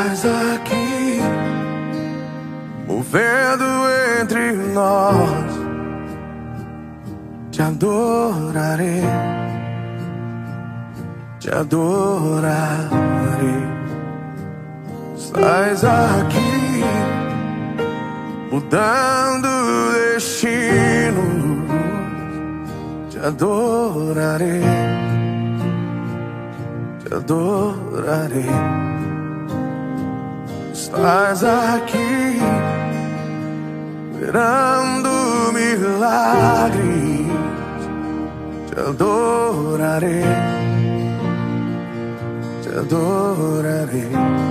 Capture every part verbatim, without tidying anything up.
Estás aqui, movendo entre nós. Te adorarei, te adorarei. Estás aqui, mudando destino. Te adorarei, te adorarei. Estás aqui, operando milagres. Te adorarei, te adorarei.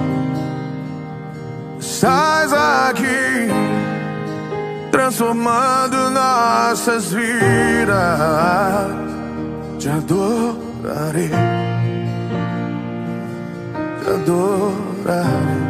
Estás aqui, transformando nossas vidas. Te adorarei, te adorarei.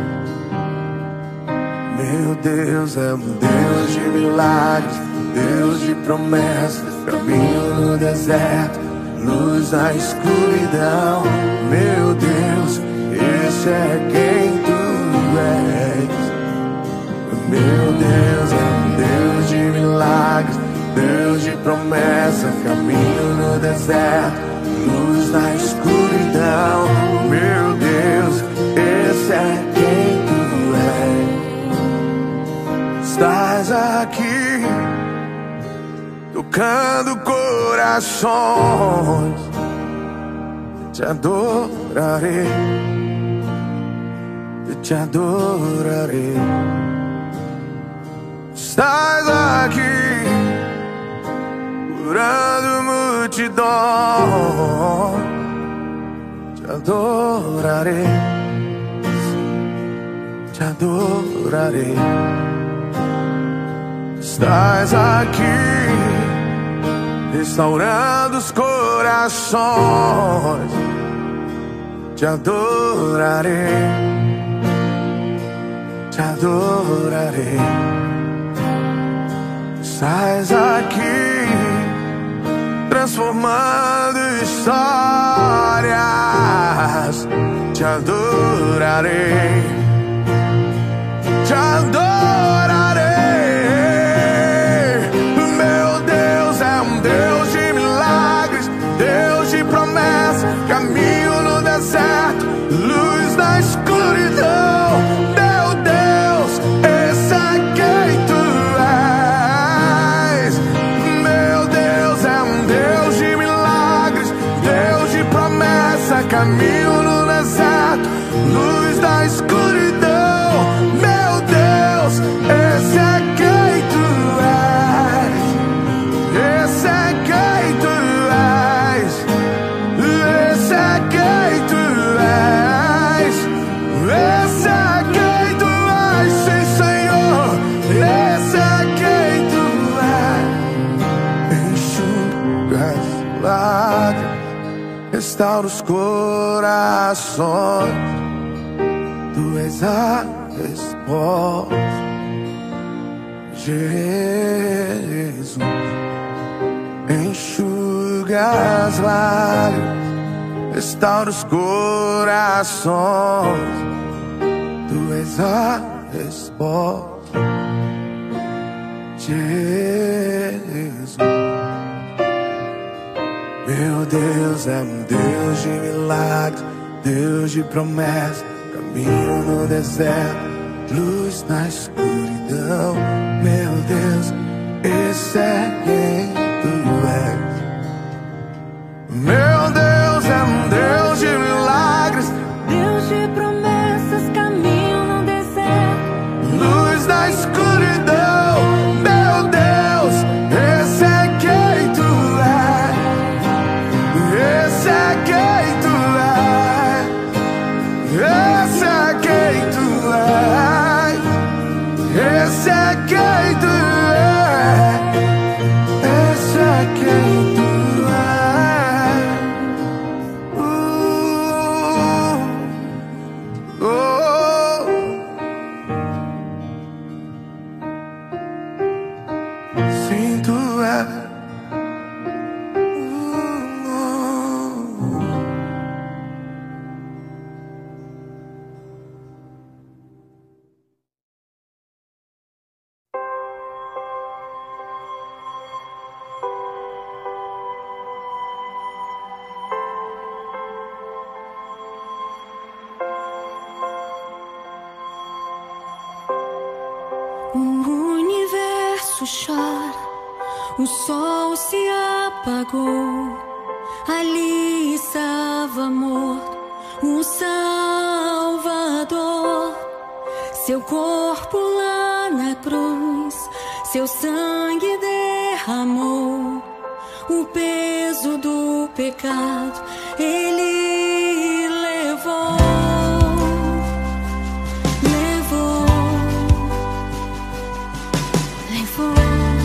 Meu Deus é um Deus de milagres, Deus de promessas, caminho no deserto, luz na escuridão. Meu Deus, esse é quem tu és. Meu Deus é um Deus de milagres, Deus de promessa, caminho no deserto, luz na escuridão. Meu Deus, esse é quem tu és. Estás aqui, tocando corações. Te adorarei, te adorarei. Estás aqui, curando multidão. Te adorarei, te adorarei. Estás aqui, restaurando os corações. Te adorarei, te adorarei. Estás aqui, transformando histórias. Te adorarei, te adorarei. Meu Deus é um Deus de milagres, Deus de promessa, caminho no deserto, luz na escuridão. Meu Deus, esse é quem tu és. Meu Deus é um Deus de milagres, Deus de promessa, caminho no deserto, luz da escuridão. Meu Deus, esse é quem tu és. Esse é quem tu és. Esse é quem tu és. Esse é quem tu és, sim, Senhor. Esse é quem tu és. Enxuga as lágrimas, restaura os corações. Tu és a resposta, Jesus. Enxuga as lágrimas, restaura os corações. Tu és a resposta, Jesus. Meu Deus é um Deus de milagres, Deus de promessa, caminho no deserto, luz na escuridão. Meu Deus, esse é quem tu és. Meu Deus é um Deus de milagres, Deus de promessas, caminho no deserto, luz na escuridão. Meu Deus, esse é quem tu és. Esse é quem tu és. Esse é quem tu és. Esse é quem tu és. Esse é quem tu és. Uh, oh. Sim, tu és. O universo chora, o sol se apagou. Ali estava morto o Salvador. Seu corpo lá na cruz, seu sangue derramou. O peso do pecado ele levou. Levou, levou.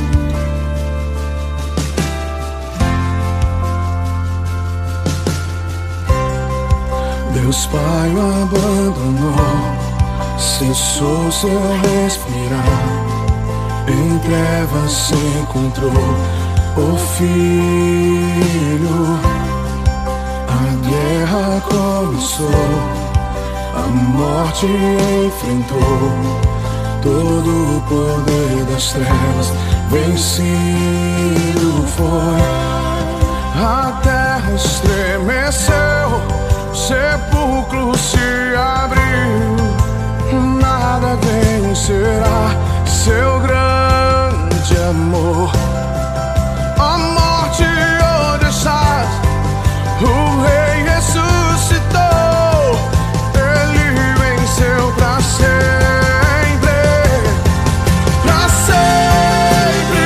Deus Pai o abandonou, cessou seu respirar. Em trevas se encontrou o Filho. A guerra começou, a morte enfrentou. Todo o poder das trevas vencido foi. A terra estremeceu, o sepulcro se abriu. Nada vencerá seu grande amor. A morte onde estás, o Rei ressuscitou. Ele venceu pra sempre, pra sempre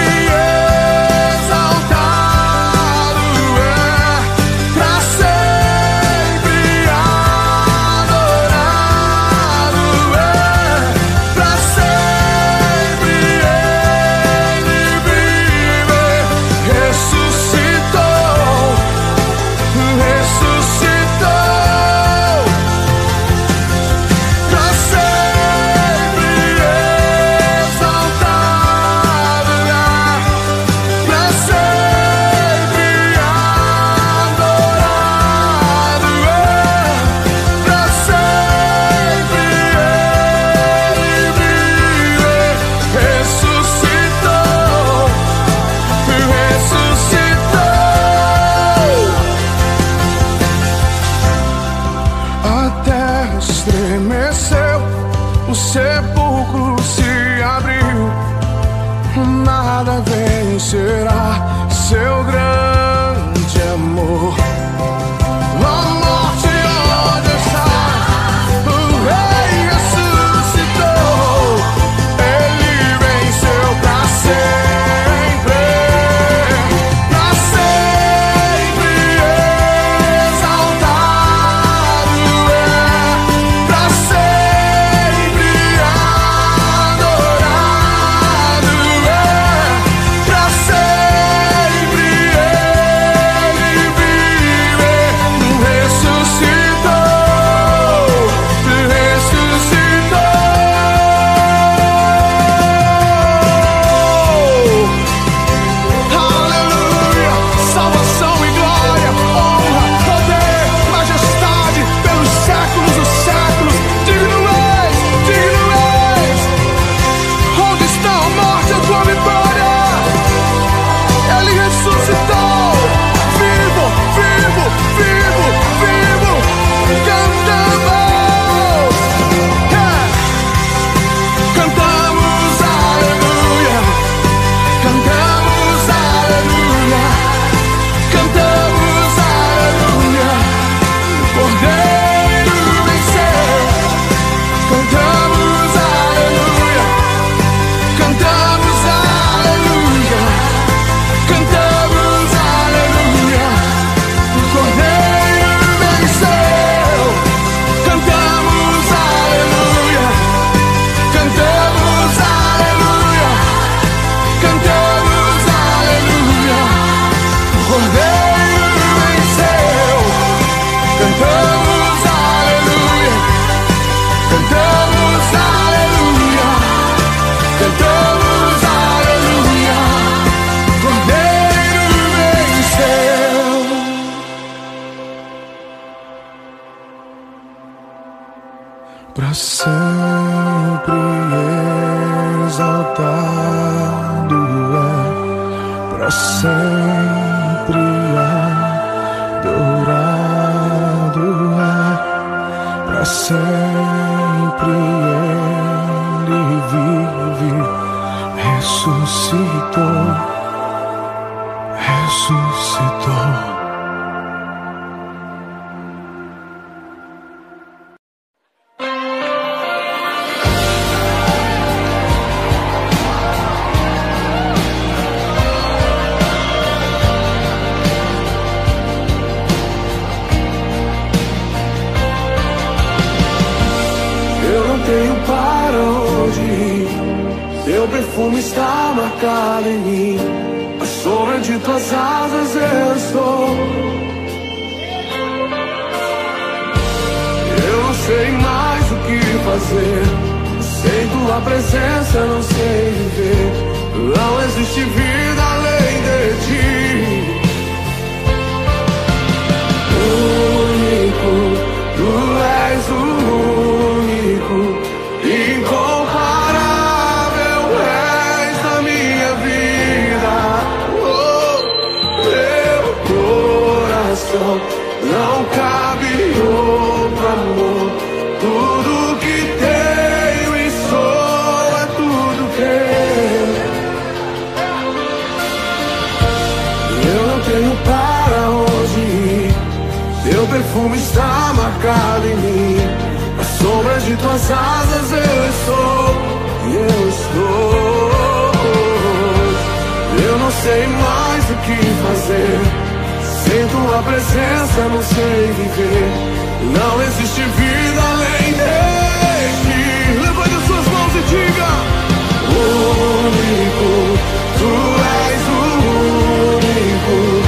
exaltado é, pra sempre adorado é, pra sempre ele vive. Ressuscitou, ressuscitou, pra sempre exaltado é, pra sempre adorado é, pra sempre ele vive. Ressuscitou, ressuscitou. A terra estremeceu, o sepulcro se abriu. Nada vencerá seu grande amor. A morte onde está, o Rei ressuscitou. Ele venceu pra sempre, pra sempre exaltado é, pra sempre adorado é, pra sempre ele vive. Ressuscitou, ressuscitou. Aleluia, salvação e glória, honra, poder, majestade pelos séculos dos séculos. Digno és, digno és. Onde está a morte, a tua vitória? Ele ressuscitou, vivo, vivo, vivo, vivo. Cantamos, é. Cantamos aleluia, cantamos aleluia, cantamos aleluia. O Cordeiro venceu. Cantamos aleluia, cantamos aleluia, cantamos aleluia. O Cordeiro venceu. Cantamos aleluia, cantamos aleluia, cantamos aleluia. O Cordeiro venceu. Cantamos aleluia, cantamos aleluia, cantamos aleluia. O Cordeiro venceu. Pra sempre exaltado é, pra sempre adorado é, pra sempre ele vive. ressuscitou, ressuscitou. Teu perfume está marcado em mim, à sombra de tuas asas eu estou. Eu não sei mais o que fazer, sem tua presença não sei viver. Não existe vida além de ti. Único, tu és o único, incomparável. Não cabe outro amor. Tudo que tenho e sou é tudo teu. Eu não tenho para onde ir, teu perfume está marcado em mim. À sombra de tuas asas eu estou, eu estou. Eu não sei mais o que fazer, sem tua presença não sei viver. Não existe vida além de ti. Levante as suas mãos e diga: único, tu és o único,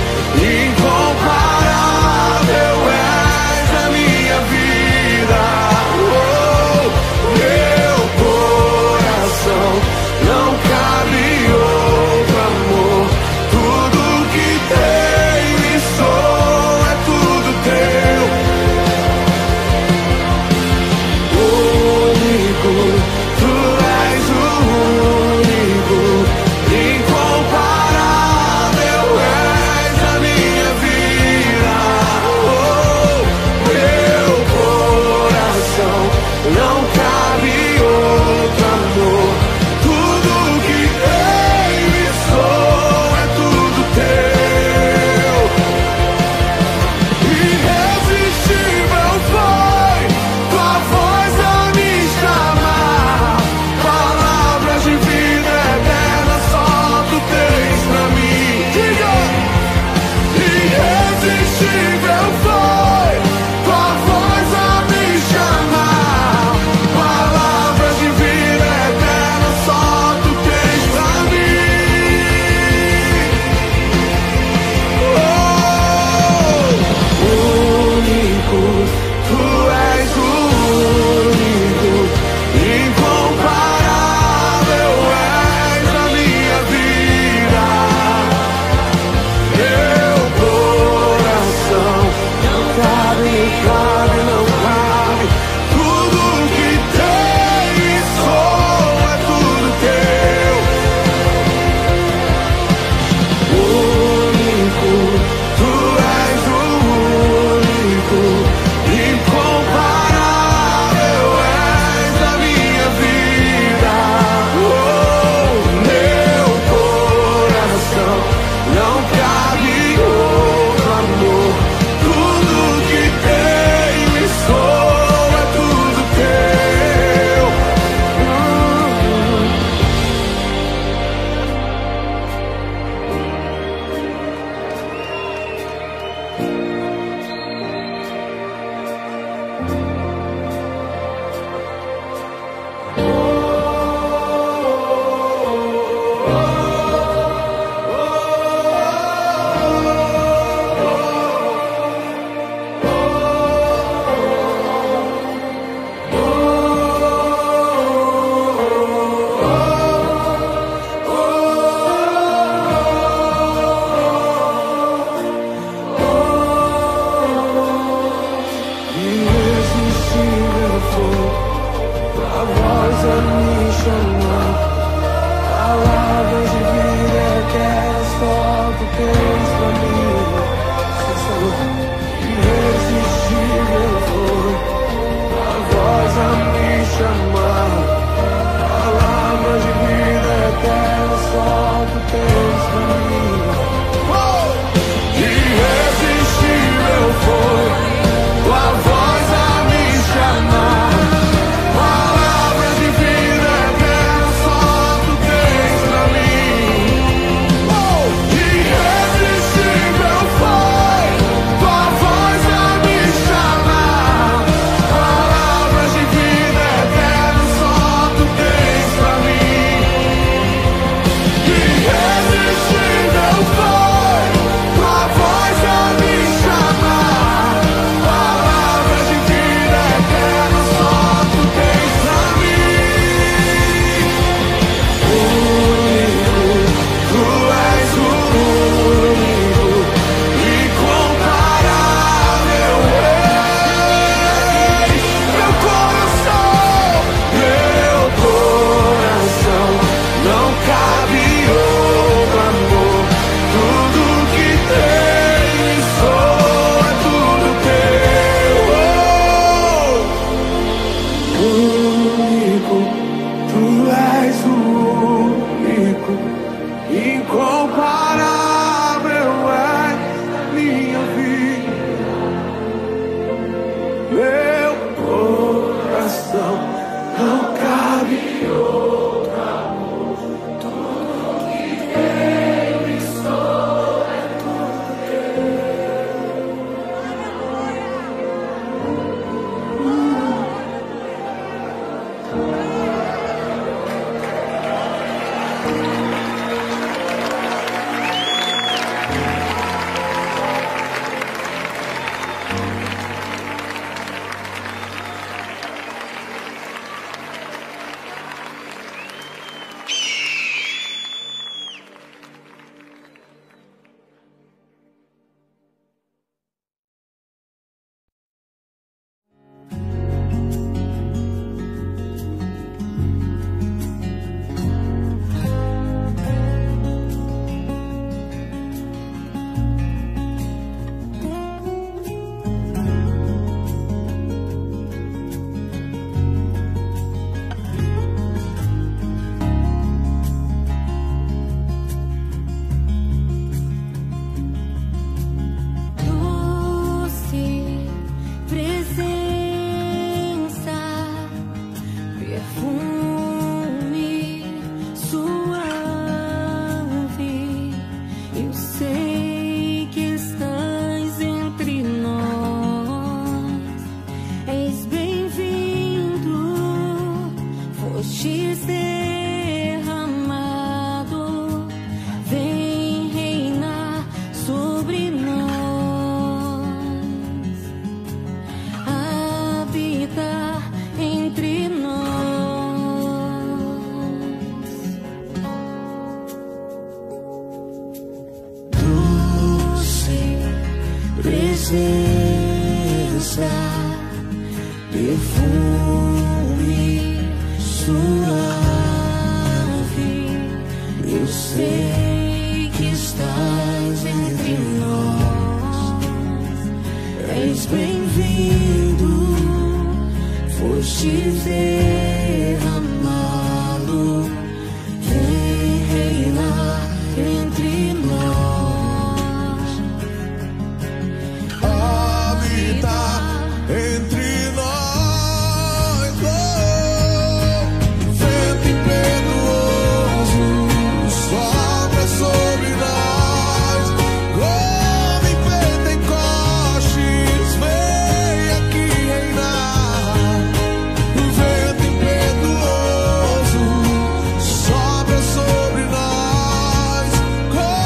incomparável és a minha vida. Oh, meu coração, não cabe outro amor. Tudo que tem sou é tudo teu. Único, tu és o único, incomparável és a minha vida. Oh, meu coração, não cabe outro amor. Tudo que tenho e sou é tudo teu. Chamar, palavras de vida eterna. presença, perfume suave. Eu sei que estás entre nós, és bem-vindo, foste derramado, vem reinar entre nós, habitar entre nós. Oh, vento impetuoso sopra sobre nós, como em Pentecostes, vem aqui reinar. Vento impetuoso sopra sobre nós, como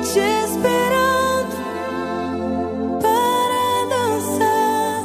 te esperando para dançar.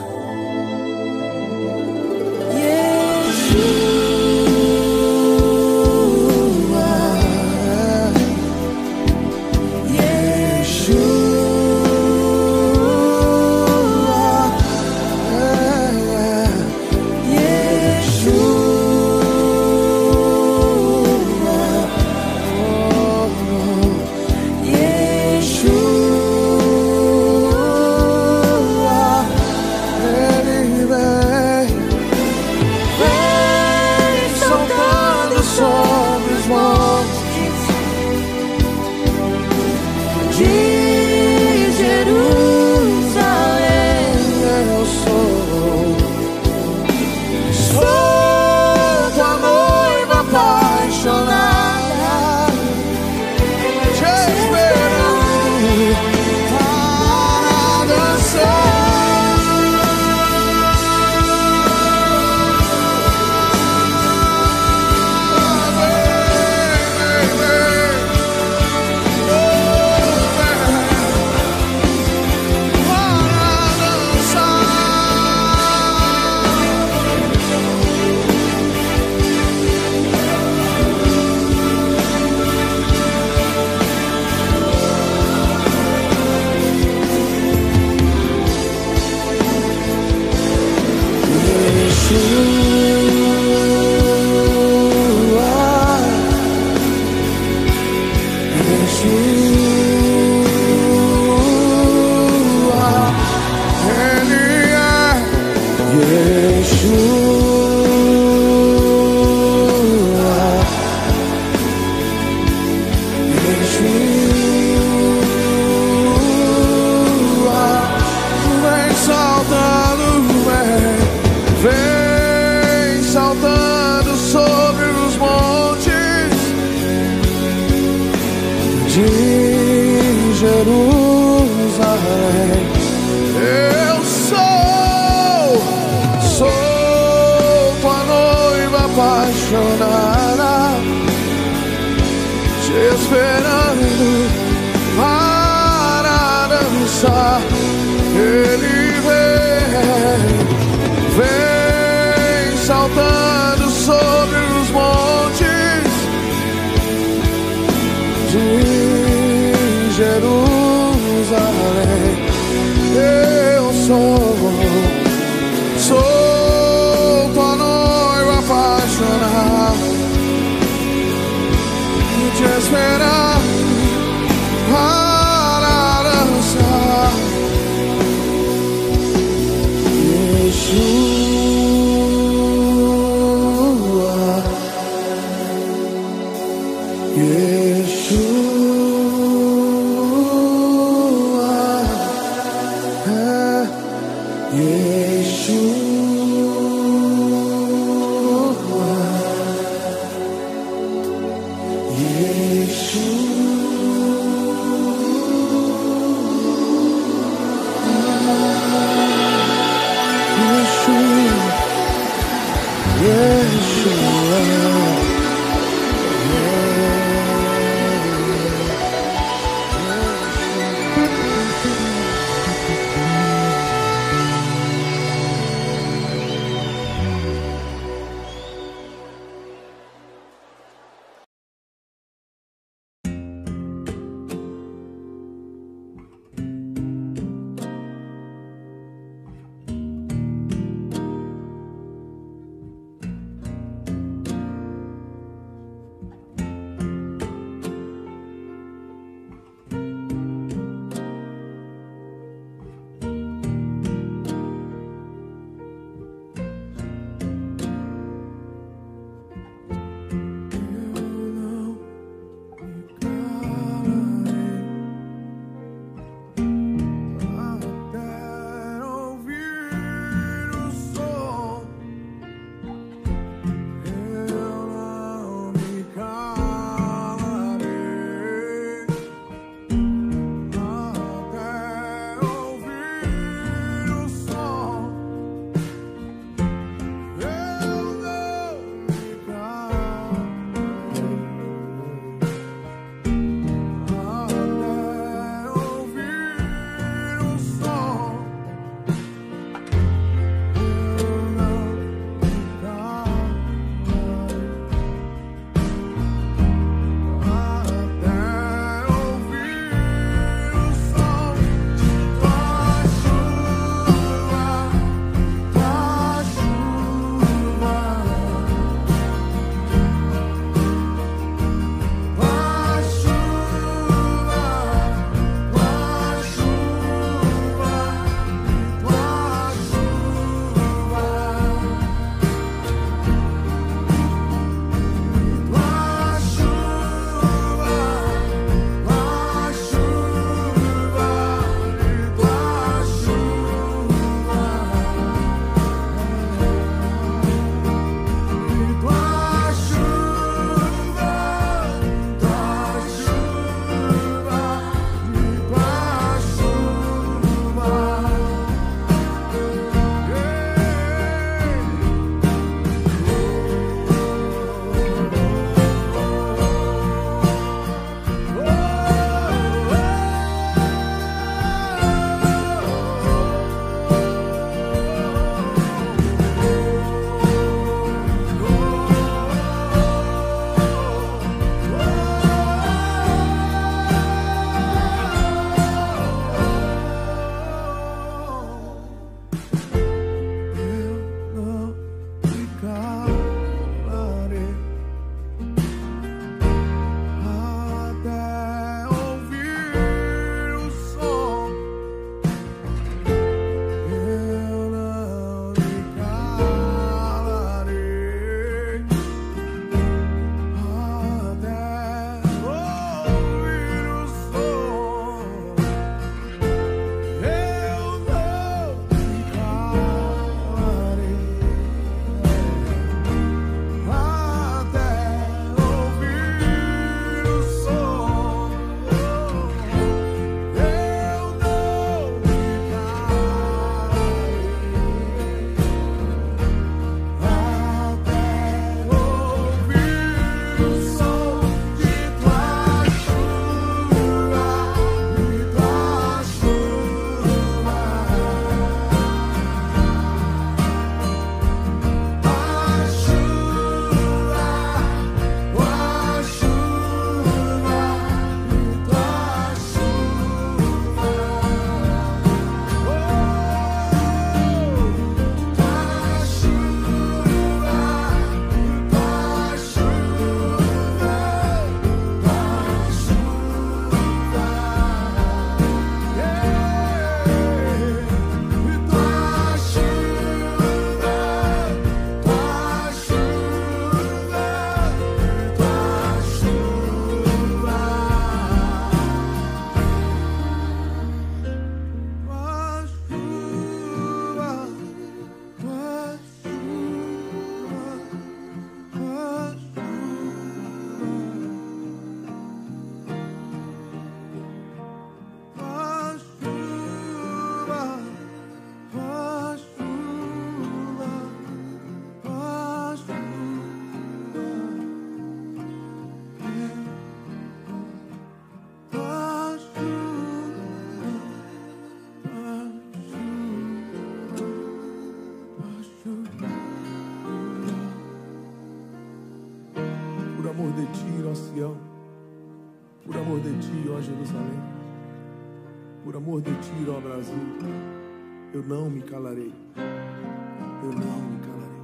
amor de ti, ó Jerusalém, por amor de ti, ó Brasil, eu não me calarei, eu não me calarei.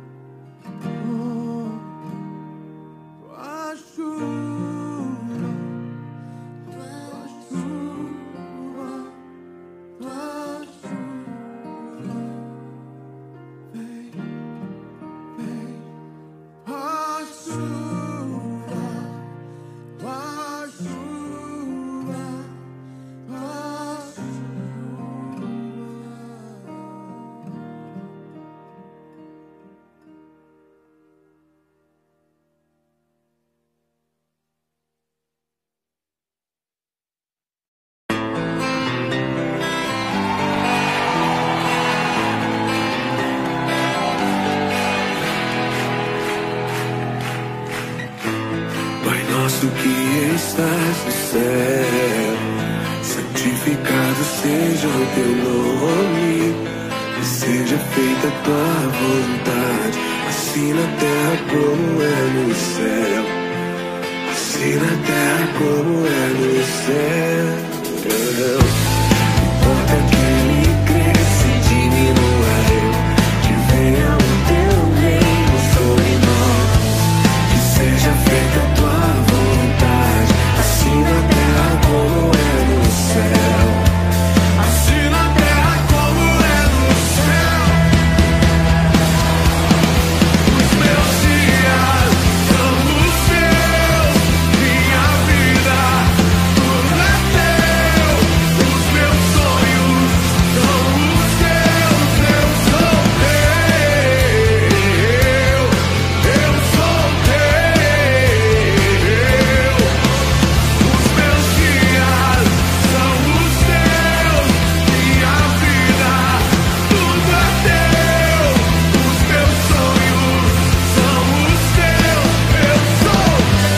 Oh, tua chuva, tua chuva, tua chuva, vem, vem, tua chuva, tua chuva, tua chuva. Pai nosso que estás no céu, santificado seja o teu nome, e seja feita a tua vontade, assim na terra como é no céu, assim na terra como é no céu. Importa que ele cresça e diminua eu, que venha o teu reino sobre nós, que seja feita a tua vontade, assim na terra como é no céu, assim na terra como é no céu. Os meus dias são os teus, minha vida tudo é teu. Os meus sonhos são os teus, eu sou teu, eu sou teu. Os meus dias são os teus, minha vida tudo é teu. Os meus sonhos são os teus, eu sou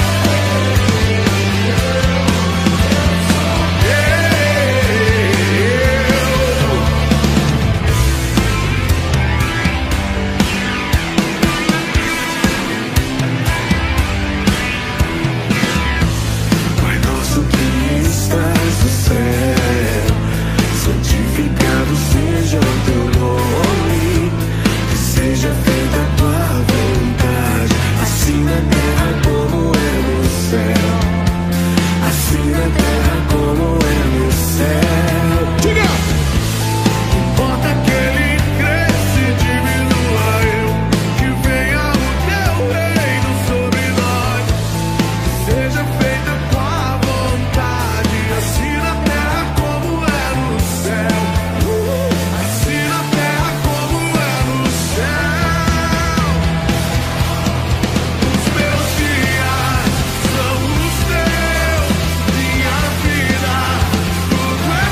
Pai nosso que estás no céu, santificado seja o teu nome, que seja feita a tua vontade, assim na terra como é no céu, assim na terra como é no céu. Diga! Importa que ele cresça e diminua eu, que venha o teu reino sobre nós, que seja feita a tua vontade, assim na terra como é no céu, assim na terra como é no céu. Os meus dias são os teus, minha vida tudo é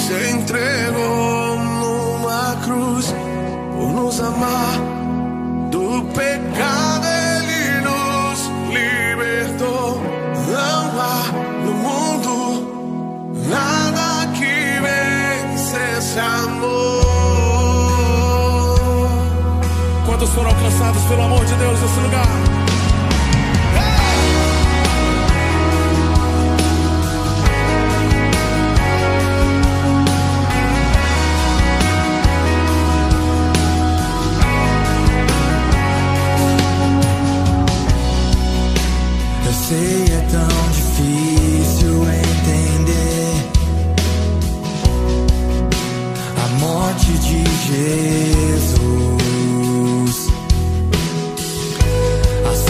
se entregou numa cruz por nos amar. Do pecado Ele nos libertou. Não há no mundo nada que vença esse amor. Quantos foram alcançados pelo amor de Deus nesse lugar? Sei, é tão difícil entender a morte de Jesus. A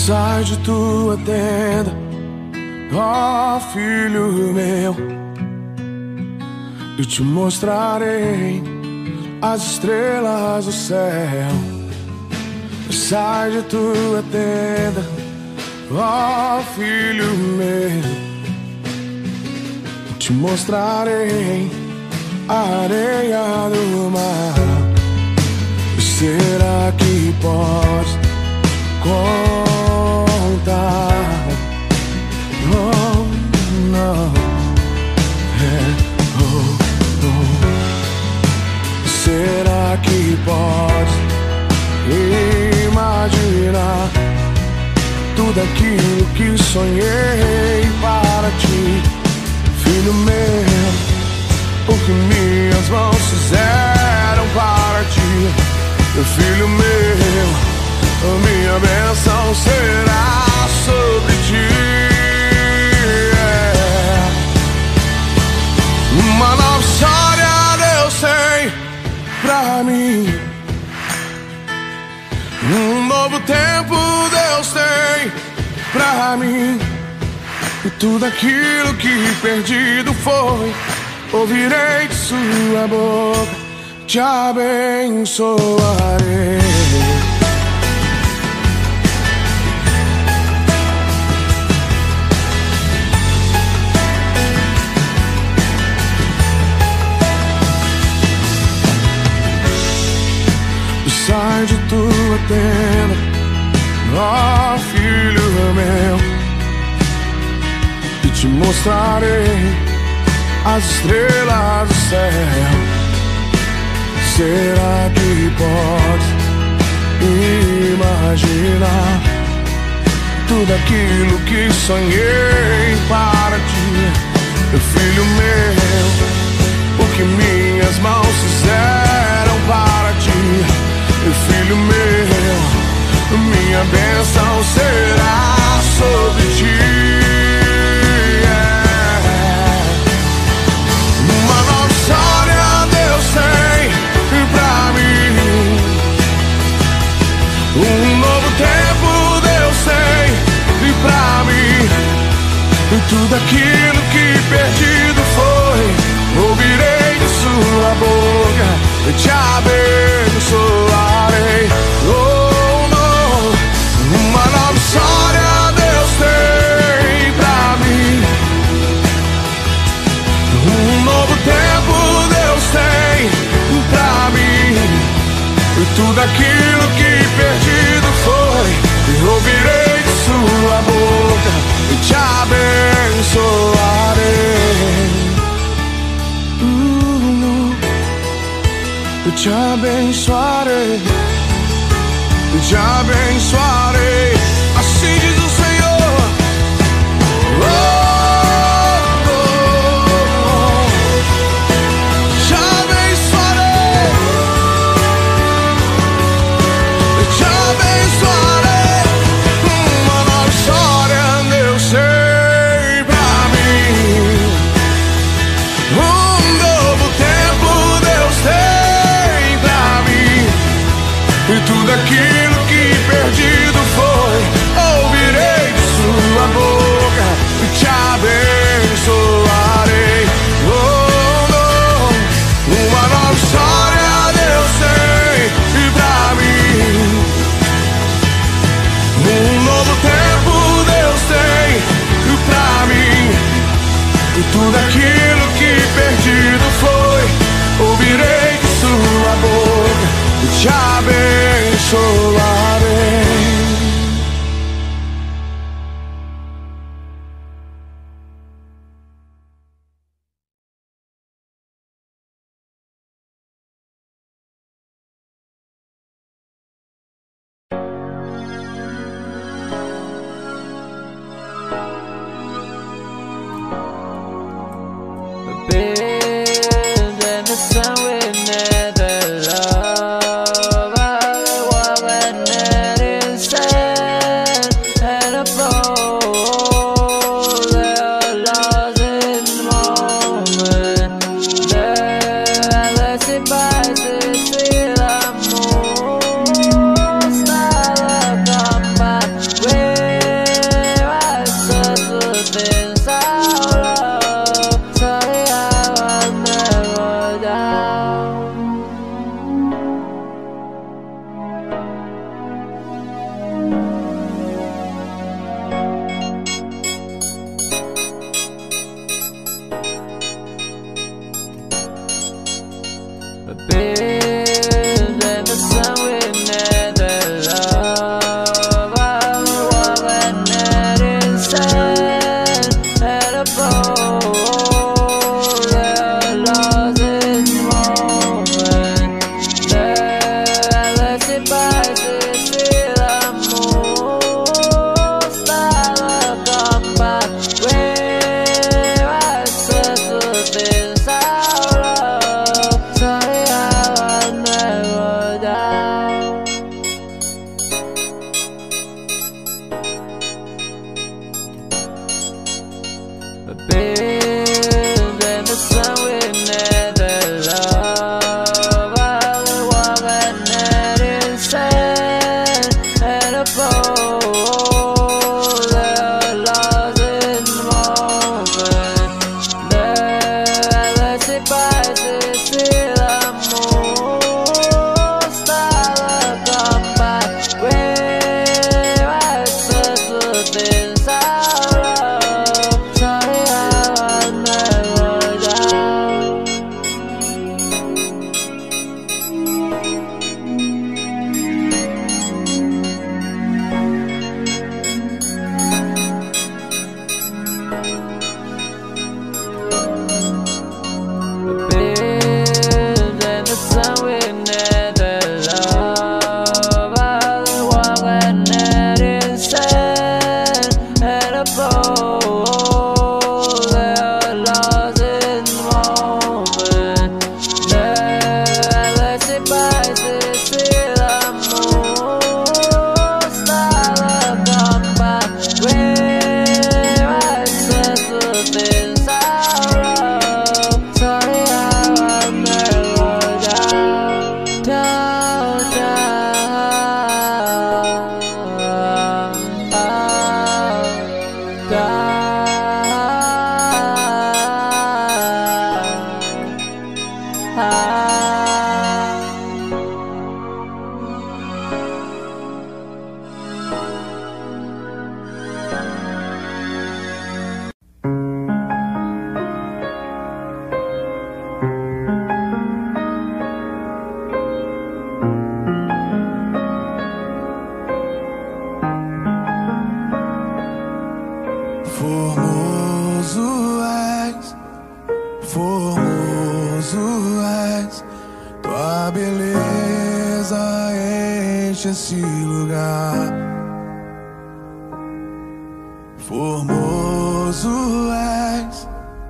Sai de tua tenda, ó filho meu, e te mostrarei as estrelas do céu. Sai de tua tenda, ó filho meu, te mostrarei a areia do mar. Será que podes contar? Oh, não. É, oh, oh. Será que podes imaginar tudo aquilo que sonhei para ti, filho meu? O que minhas mãos fizeram para ti, meu filho meu, a minha bênção será sobre ti. Yeah. Uma nova história Deus tem pra mim, um novo tempo Deus tem pra mim. E tudo aquilo que perdido foi, ouvirei de sua boca, te abençoarei. Sai de tua tenda, ó filho meu, e te mostrarei as estrelas do céu. Será que podes imaginar tudo aquilo que sonhei para ti, meu filho meu? O que minhas mãos fizeram para ti, meu filho meu, minha bênção será sobre ti. Yeah. Uma nova história Deus tem pra mim, um novo tempo Deus tem pra mim. E tudo aquilo que perdido foi, ouvirei de sua boca, eu te abençoarei. Oh, não. Uma nova história Deus tem pra mim, um novo tempo Deus tem pra mim. E tudo aquilo que perdido foi, eu ouvirei de sua boca, eu te abençoarei. Eu te abençoarei, eu te abençoarei, assim diz o Senhor. Oh, oh, oh. Te abençoarei, eu te abençoarei. Uma nova história Deus tem pra mim, um novo tempo Deus tem. E tudo aquilo que perdido foi, ouvirei de sua boca, e te abençoarei. Oh, não. Uma nova história Deus tem pra mim, um novo tempo Deus tem pra mim. E tudo aquilo que perdido foi, ouvirei de sua boca, e te abençoarei. Been in the sun with never love. I walk when Esse lugar formoso és,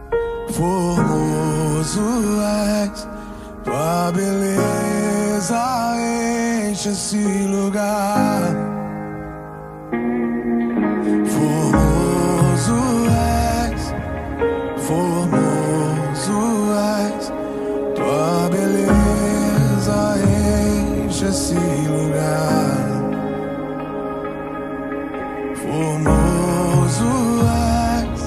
formoso és, tua beleza enche esse lugar. Formoso és, formoso és, tua beleza enche esse lugar. Formoso és,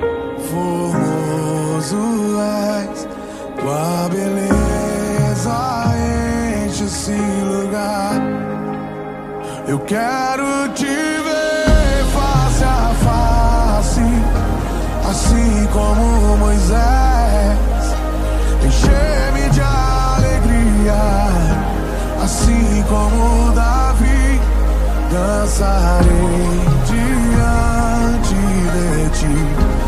formoso és, tua beleza enche esse lugar. Eu quero te ver face a face, assim como Moisés, encher-me de alegria, assim como Davi, dançarei diante de ti,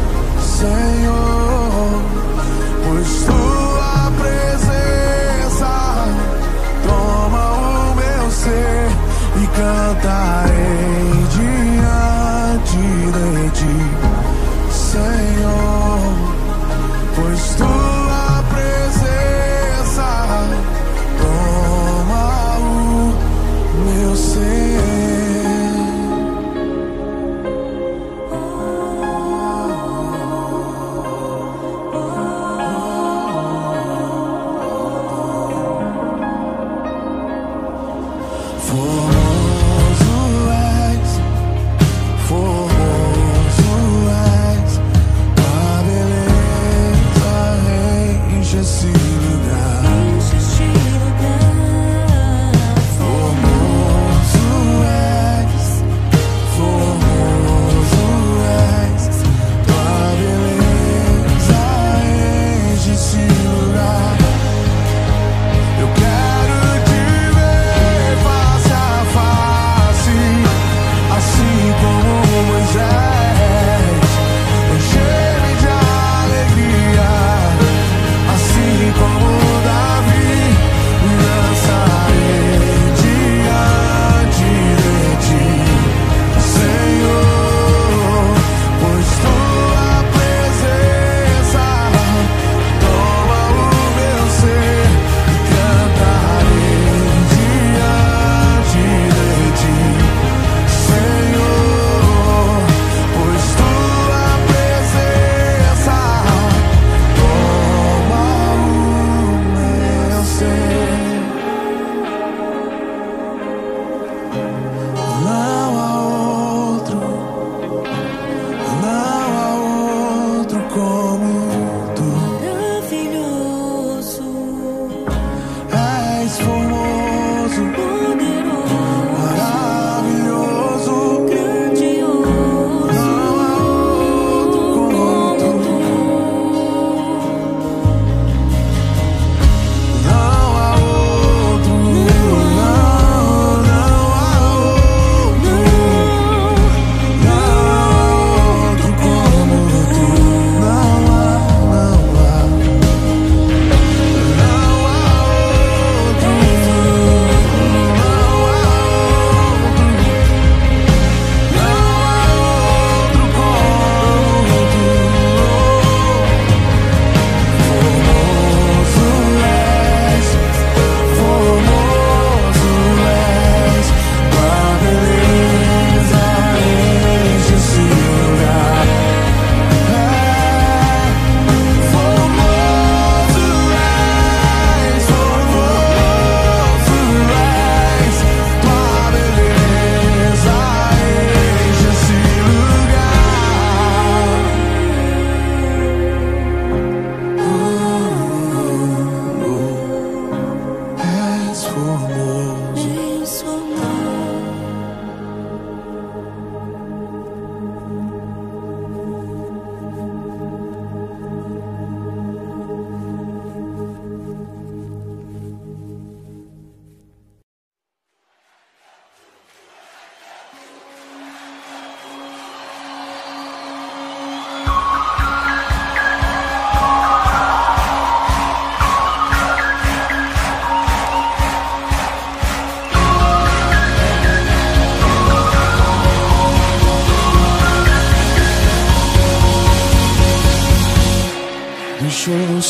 Senhor, pois tua presença toma o meu ser e cantarei diante de ti, Senhor, pois tua presença toma o meu ser. Oh, oh, oh, oh.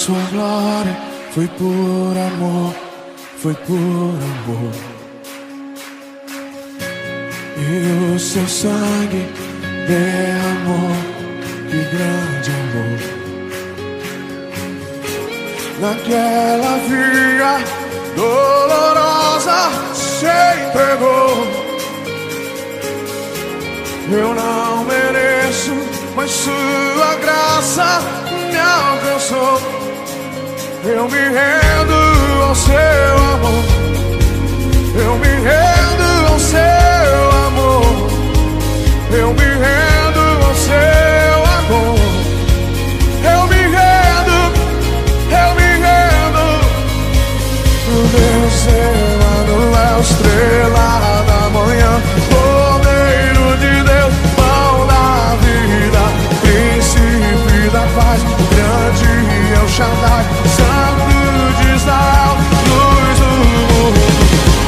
sua glória, foi por amor, foi por amor. E o seu sangue derramou, que grande amor. Naquela via dolorosa se entregou. Eu não mereço, mas sua graça me alcançou. Eu me rendo ao seu amor, eu me rendo ao seu amor, eu me rendo ao seu amor, eu me rendo, eu me rendo. O Deus Emanuel, estrela da manhã, Cordeiro de Deus, pão da vida, príncipe da paz, o grande El Shaddai, Santo de Israel, luz do mundo.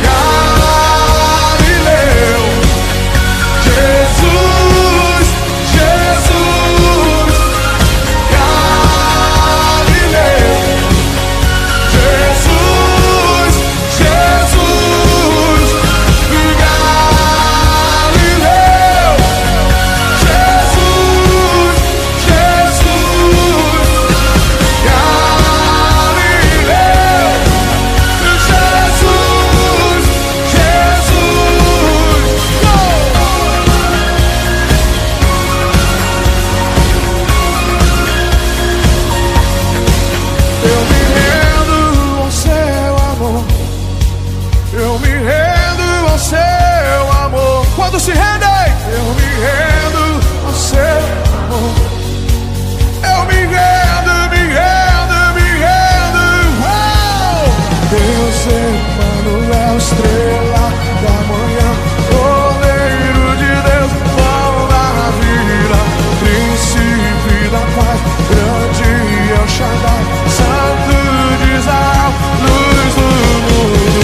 Galileu, Jesus, Jesus. Galileu, Jesus, Jesus. Galileu, Jesus, Jesus. Galileu, Jesus, Jesus. Eu me rendo ao seu amor, eu me rendo ao seu amor. Quando se rendem, eu me rendo ao seu amor. Eu me rendo, me rendo, me rendo. Uau! Deus Emanuel, estrela da manhã, Cordeiro de Deus, pão da vida, príncipe da paz, grande El Shaddai, Santo de Israel, luz do mundo.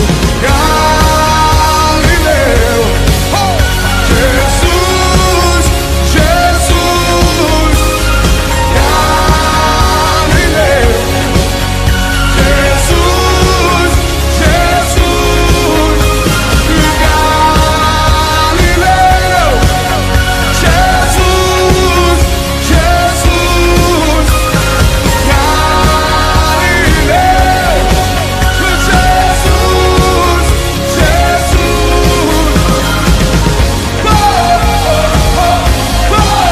Galileu, oh! Jesus, Jesus. Galileu, Jesus, Jesus. Galileu, Jesus, Jesus. Galileu, Jesus, Jesus. Oh, oh, oh,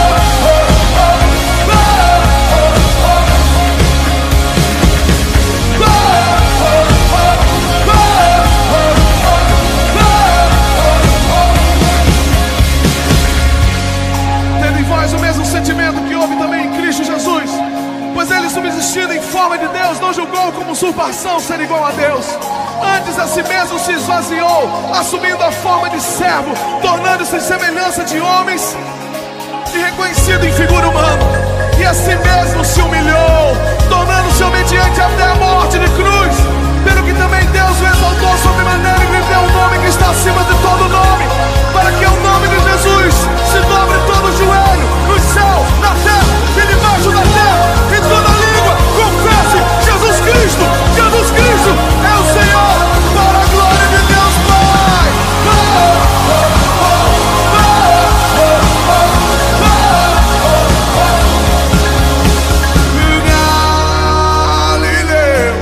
tendo em vós o mesmo sentimento que houve também em Cristo Jesus, pois ele, subsistindo em forma de Deus, não julgou como usurpação ser igual a Deus. Antes a si mesmo se esvaziou, assumindo a forma de servo, tornando-se em semelhança de homens e reconhecido em figura humana. E a si mesmo se humilhou, tornando-se obediente até a morte de cruz. Pelo que também Deus o exaltou sobremaneira e lhe deu um nome que está acima de todo nome, para que ao nome de Jesus se dobre todo o joelho, no céu, na terra e debaixo da terra, e toda língua confesse: Jesus Cristo, Jesus Cristo é o Senhor, para a glória de Deus Pai. Oh, oh, oh, oh, oh, oh, oh, Galileu,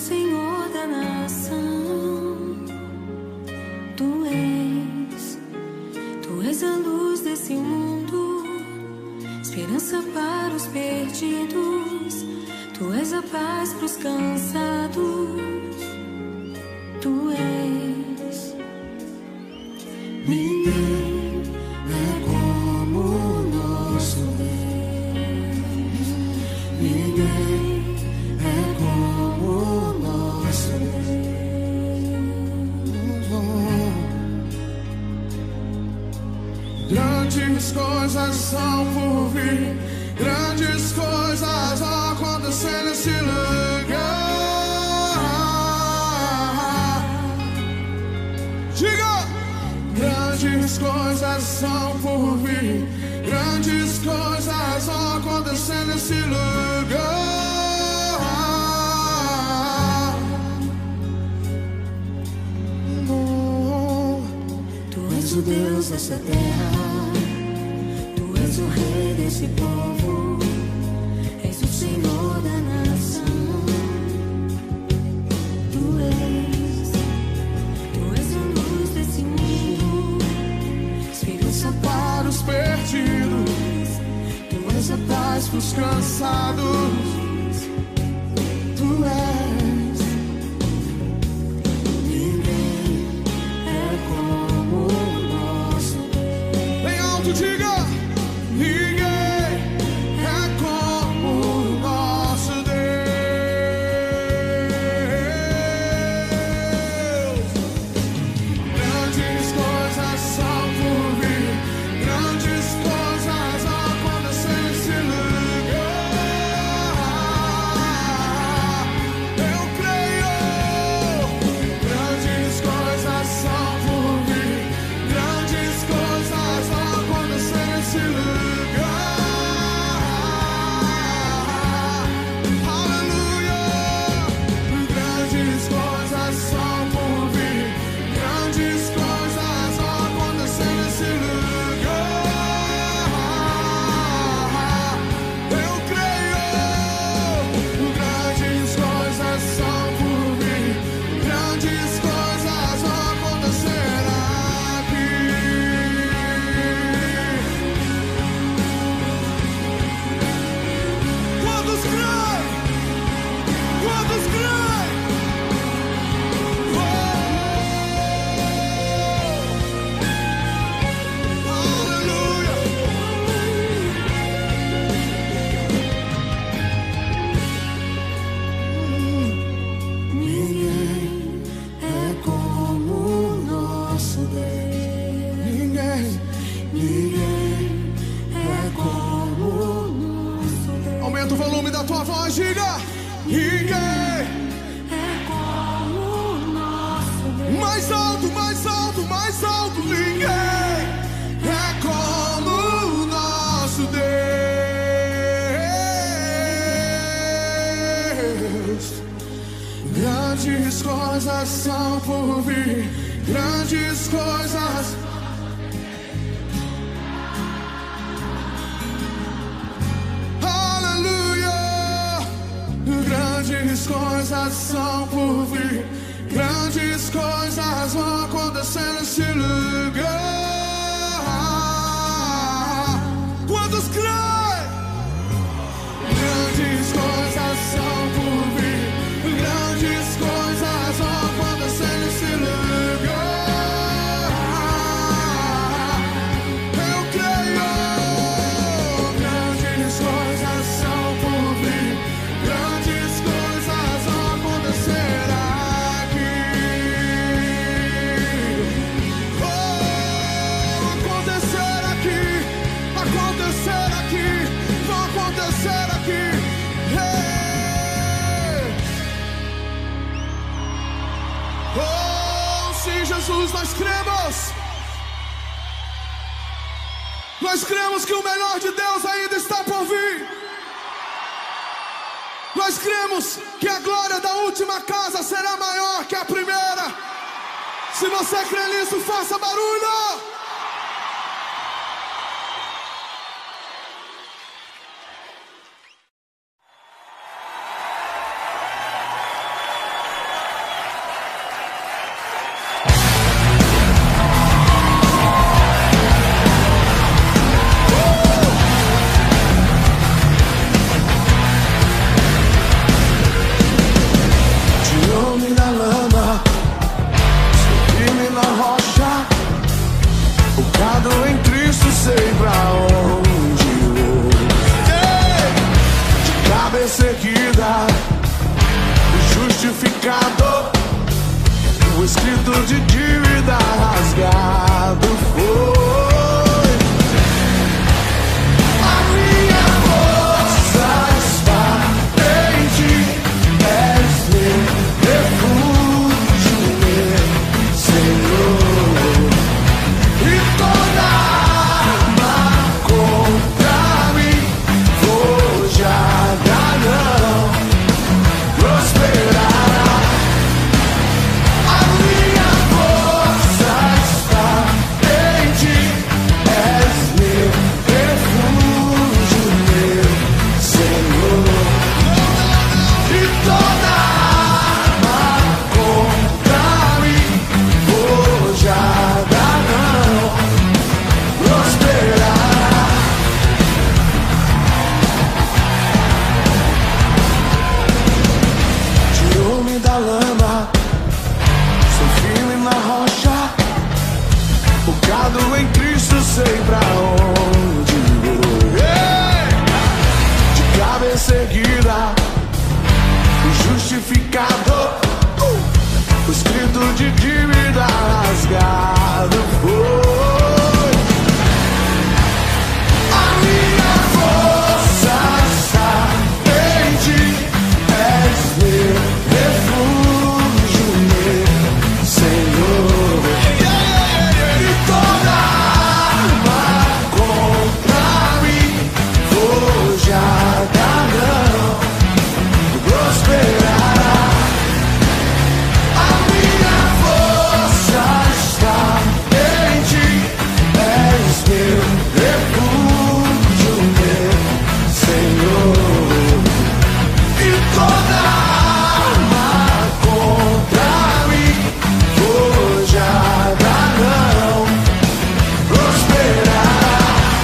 Senhor da nação. Tu és, Tu és a luz desse mundo, esperança para os perdidos. Tu és a paz para os cansados. Tu és. Ninguém é como o nosso Deus. Ninguém é como o nosso Deus. Grandes coisas são por vir, grandes coisas vão acontecer nesse lugar. Diga! Grandes coisas são por vir, grandes coisas vão acontecer nesse lugar. Tu és o Deus dessa terra, Tu és o Rei desse povo, és o Senhor da nação. Tu és, Tu és a luz desse mundo, esperança Para os perdidos, Tu és a paz para os cansados. Tu és. Ninguém é como o nosso Deus. Bem alto, diga! Ninguém é como o nosso Deus. Grandes coisas são por vir, grandes coisas vão acontecer nesse lugar. Eu creio. Grandes coisas são por vir, grandes coisas vão acontecer nesse lugar. Aleluia! Grandes coisas são por vir, grandes coisas vão acontecer nesse lugar. Eu creio. Grandes coisas são por vir, grandes coisas vão acontecer aqui. Quantos creem? Quantos creem? Oh! Aleluia! Ninguém é como o nosso Deus. Ninguém. Ninguém é como o nosso Deus. Aumenta o volume da tua voz, diga. Ninguém. É como o nosso Deus. Mais alto, mais alto, mais alto. Ninguém é como o nosso Deus. Grandes coisas são por vir, grandes coisas. Aleluia! Grandes coisas são por vir, grandes coisas vão acontecer nesse lugar. Quantos creem? Grandes coisas são por vir, grandes coisas vão acontecer nesse lugar. Eu creio. Grandes coisas são por vir, grandes coisas vão acontecer aqui. Oh, acontecer aqui, acontecer aqui, vão acontecer aqui. Hey! Oh, sim, Jesus, nós cremos. Nós cremos que o melhor de Deus ainda está por vir. Nós cremos que a glória da última casa será maior que a primeira. Se você crê nisso, faça barulho. justificado, o escrito de dívida rasgado foi. A minha força está em ti, és meu refúgio, meu Senhor, e toda arma contra mim forjada não prosperará. A minha força está em ti, és meu refúgio, meu Senhor, e toda arma contra mim forjada não prosperará. Tirou-me da lama, sou firme na rocha, focado em Cristo, sei pra onde vou. Ei! De cabeça erguida, justificado, uh! o escrito de dívida rasgado foi. A minha força está em ti, és meu refúgio, meu Senhor, e toda arma contra mim forjada não prosperará. A minha força está em ti, és meu refúgio, meu Senhor, e toda arma contra mim forjada não prosperará.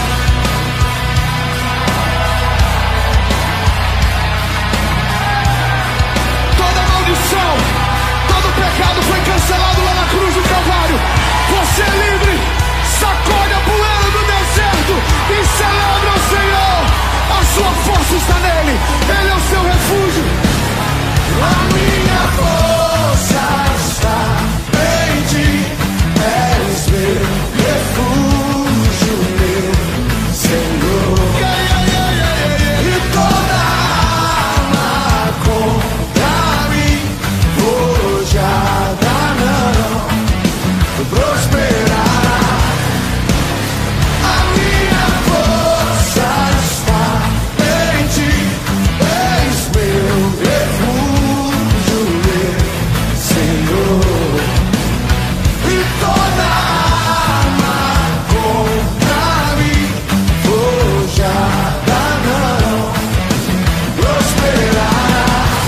Toda maldição, todo pecado foi cancelado lá na cruz do Calvário. Você é livre, sacode a poeira do deserto e celebra o Senhor. A sua força está nele, ele é o seu refúgio. A minha força está em ti, és meu refúgio, meu Senhor, e toda arma contra mim forjada não prosperará. A minha força está em ti, és meu refúgio, meu Senhor, e toda arma contra mim forjada não prosperará.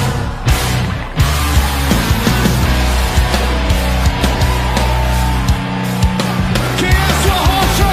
Quem é sua rocha?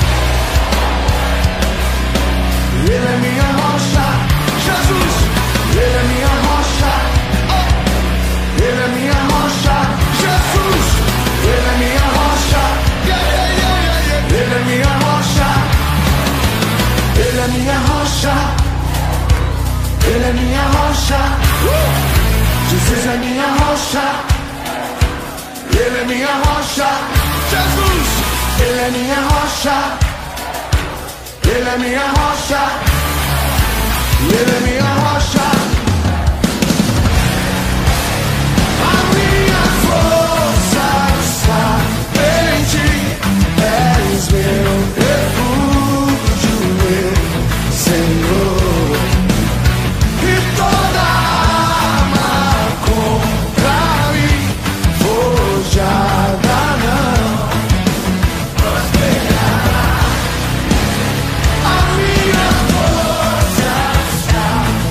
Ele é minha rocha, Jesus. Ele é minha rocha, oh. Ele é minha rocha, Jesus. Ele é minha rocha, yeah, yeah, yeah, yeah, yeah. Ele é minha rocha, ele é minha rocha, ele é minha rocha, uh. Jesus é minha rocha, ele é minha rocha, Jesus. Ele é minha rocha, ele é minha rocha, ele é minha rocha. A minha força está em ti, és meu refúgio, meu Senhor, e toda arma contra mim forjada não prosperará. A minha força está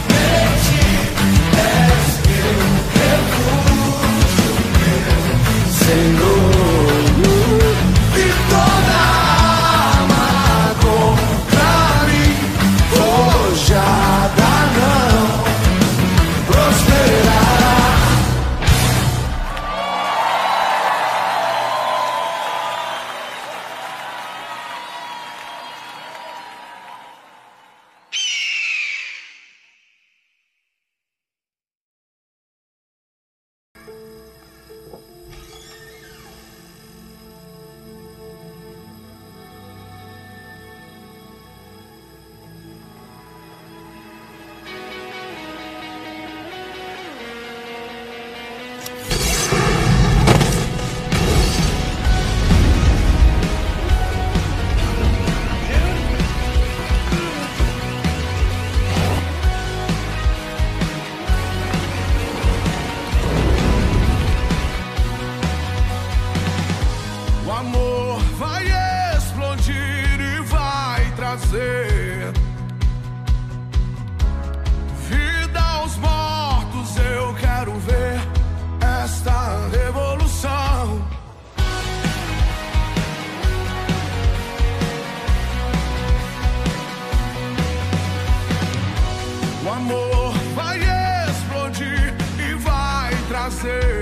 trazer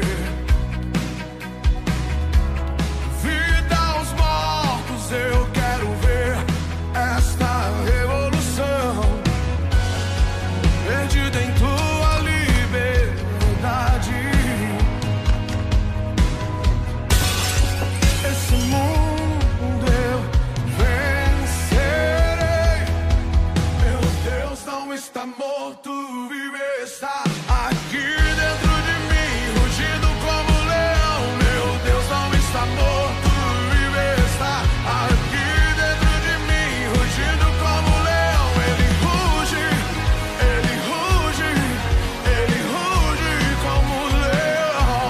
vida aos mortos. Eu quero ver esta revolução perdida em tua liberdade. Esse mundo eu vencerei. Meu Deus não está morto, vive, está aqui dentro de mim, rugindo como leão. Meu Deus não está morto, vive, está aqui dentro de mim, rugindo como leão. Ele ruge, ele ruge, ele ruge como leão.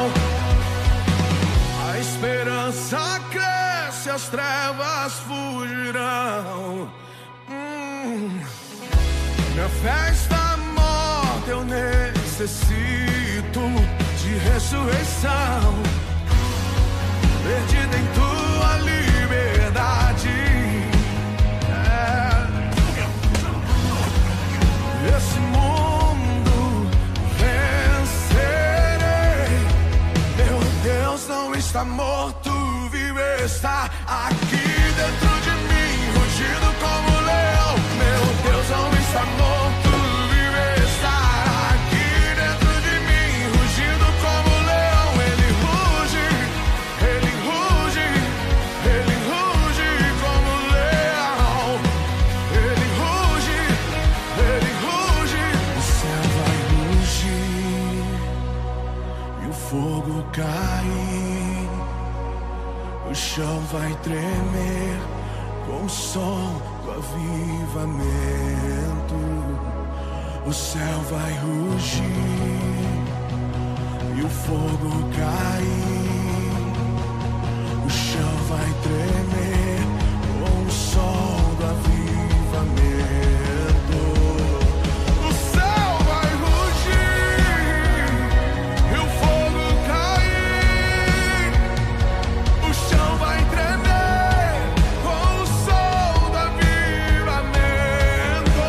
A esperança cresce, as trevas fugirão. Hum. Minha fé está morta, eu necessito de ressurreição, perdida em tua liberdade. É. Esse mundo vencerei. Meu Deus não está morto, vive, está aqui dentro de mim, rugindo como leão. Meu Deus não está morto, vive, está aqui dentro de mim, rugindo como leão. Ele ruge, ele ruge, ele ruge como leão. Ele ruge, ele ruge. O céu vai rugir e o fogo cair. O chão vai tremer com o som do avivamento. O céu vai rugir e o fogo cair. O chão vai tremer com o som do avivamento. O céu vai rugir e o fogo cair. O chão vai tremer com o som do avivamento.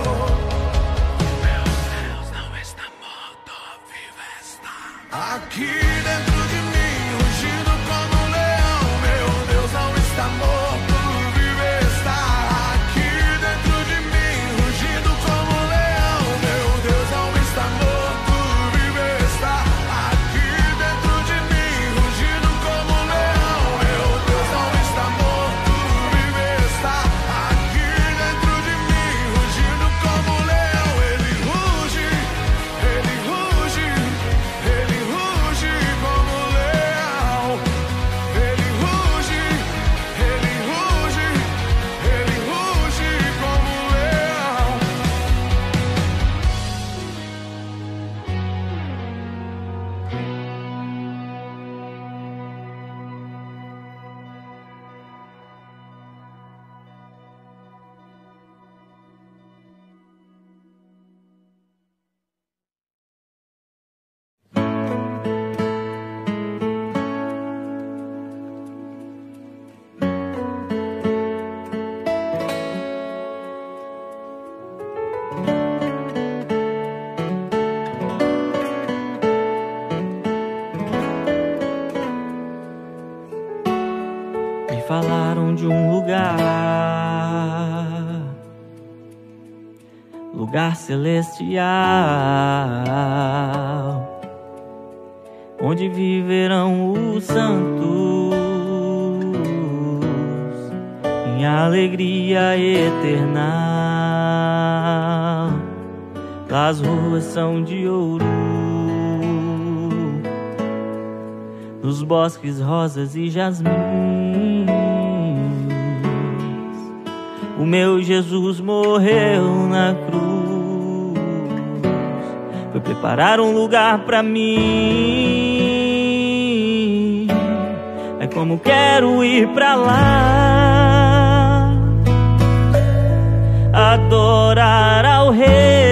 Meu Deus não está morto, vive, está aqui dentro de mim, rugindo como um leão. Meu Deus não está morto, vive, está aqui dentro de mim, rugindo como um leão. Meu Deus não está morto, vive, está aqui dentro de mim, rugindo como um leão. Meu Deus não está morto, vive, está aqui dentro de mim, rugindo como um leão. Ele ruge, ele ruge, ele ruge como um leão. Ele ruge, ele ruge, ele ruge como um leão. Me falaram de um lugar, lugar celestial, onde viverão os santos em alegria eterna. As ruas são de ouro, nos bosques rosas e jasmins. O meu Jesus morreu na cruz, foi preparar um lugar pra mim. É como quero ir pra lá, adorar ao Rei,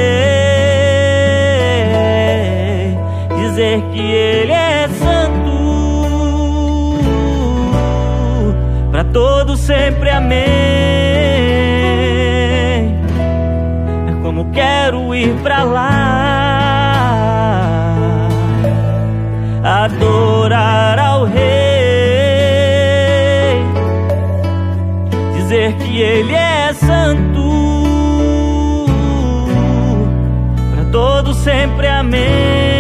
dizer que Ele é santo, pra todos sempre amém. É como quero ir pra lá, adorar ao Rei, dizer que Ele é santo, para todos sempre, amém.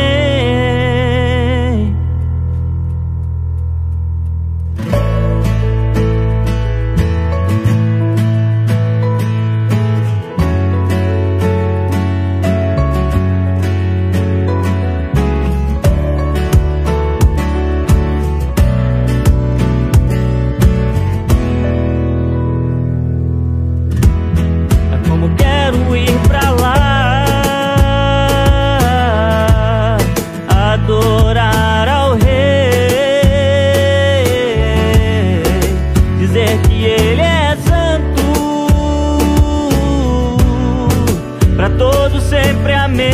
Sempre amém.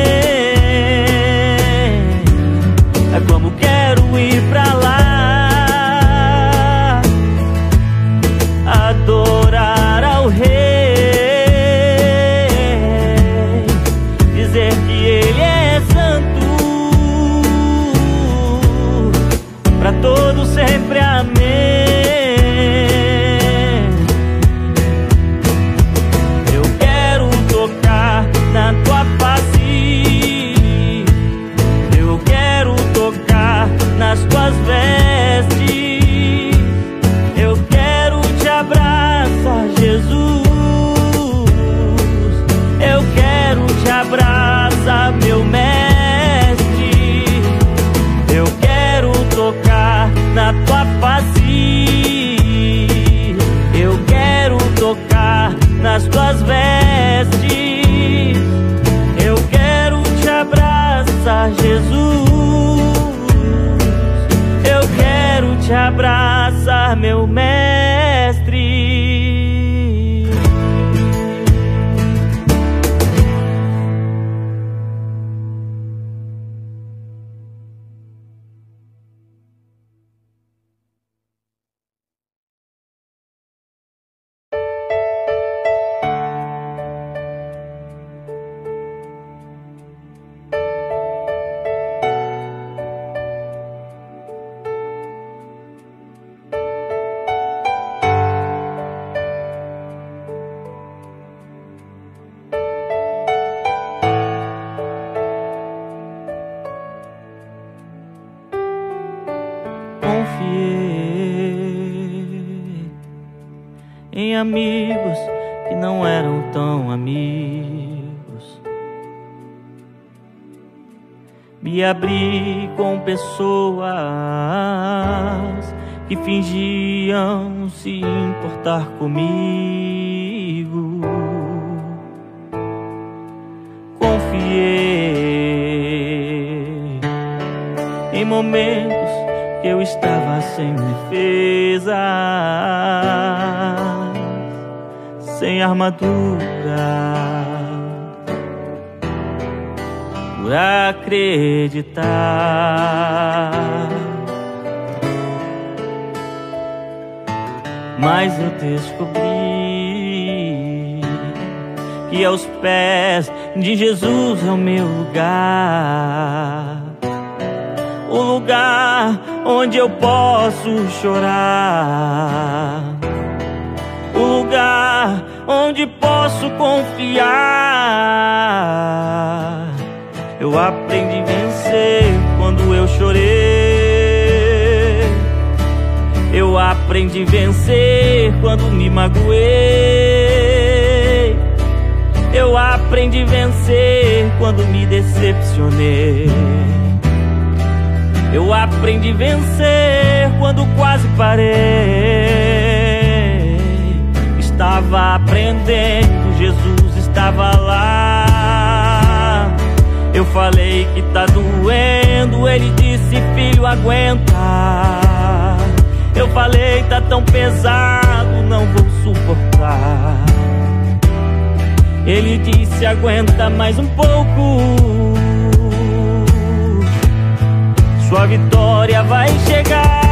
É como quero ir pra lá, adorar ao Rei, dizer que Ele é santo, pra todos sempre amém. Na tua face, eu quero tocar nas tuas vestes, eu quero te abraçar, Jesus, eu quero te abraçar, meu mestre, eu quero tocar na tua face, eu quero tocar nas tuas vestes, eu quero te abraçar, Jesus, eu quero te abraçar, meu mestre. Em amigos que não eram tão amigos, me abri com pessoas que fingiam se importar comigo. Confiei em momentos que eu estava sem defesa, sem armadura, por acreditar. Mas eu descobri que aos pés de Jesus é o meu lugar, o lugar onde eu posso chorar, o lugar onde posso confiar. Eu aprendi a vencer quando eu chorei, eu aprendi a vencer quando me magoei, eu aprendi a vencer quando me decepcionei, eu aprendi a vencer quando quase parei. Estava aprendendo, Jesus estava lá. Eu falei que tá doendo, ele disse, filho, aguenta. Eu falei, tá tão pesado, não vou suportar. Ele disse, aguenta mais um pouco, sua vitória vai chegar.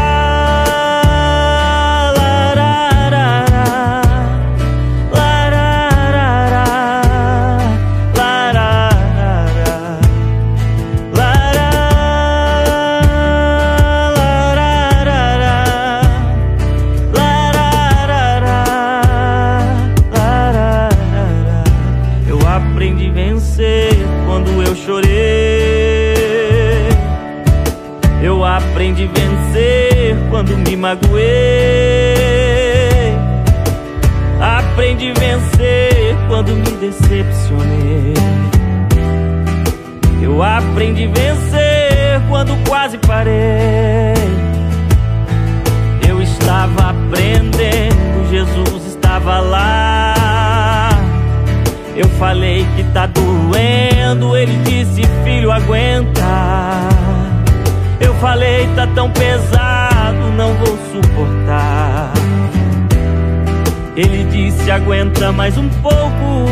aprendi a vencer quando me magoei. Aprendi a vencer quando me decepcionei. Eu aprendi a vencer quando quase parei. Eu estava aprendendo, Jesus estava lá. Eu falei que tá doendo, ele disse, filho, aguenta. Eu falei, tá tão pesado, não vou suportar. Ele disse, aguenta mais um pouco,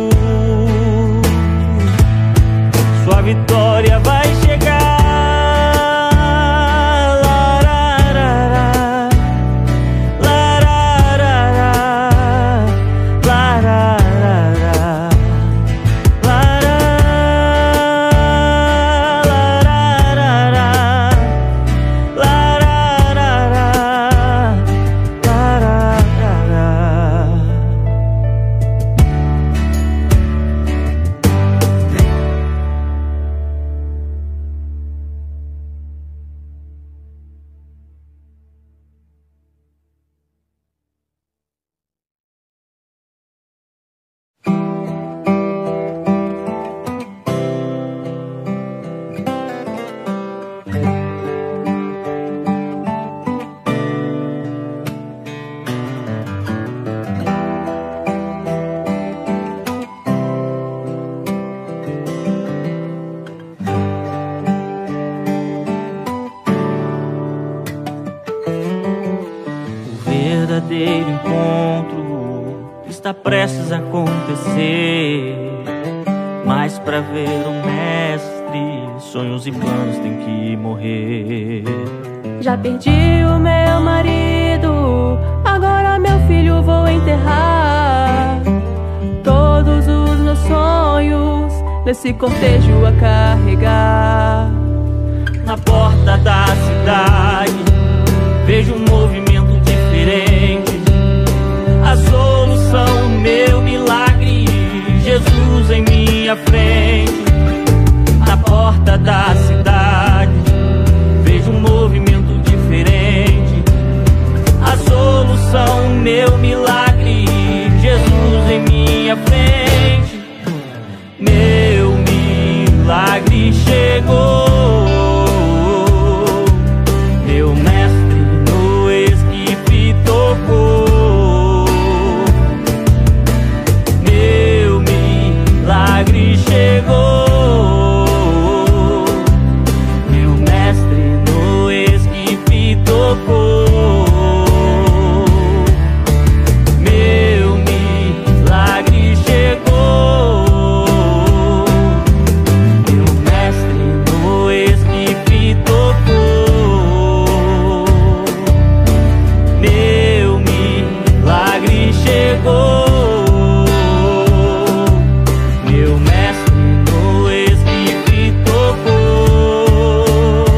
sua vitória vai chegar. Lararara, lararara, lararara, lararara, lararara, lararara. O verdadeiro encontro está prestes a acontecer, mas pra ver o mestre, sonhos e planos têm que morrer. Já perdi o meu marido, agora meu filho vou enterrar. Todos os meus sonhos nesse cortejo a carregar. Na porta da cidade vejo um movimento diferente. A solução, meu milagre, Jesus em minha frente. Na porta da cidade vejo um movimento diferente. A solução, meu milagre, Jesus em minha frente. Meu milagre chegou. Meu mestre no esquife tocou. Meu milagre chegou. Meu mestre no esquife tocou. Meu milagre chegou. Meu mestre no esquife tocou. Meu milagre chegou. Meu mestre no esquife tocou.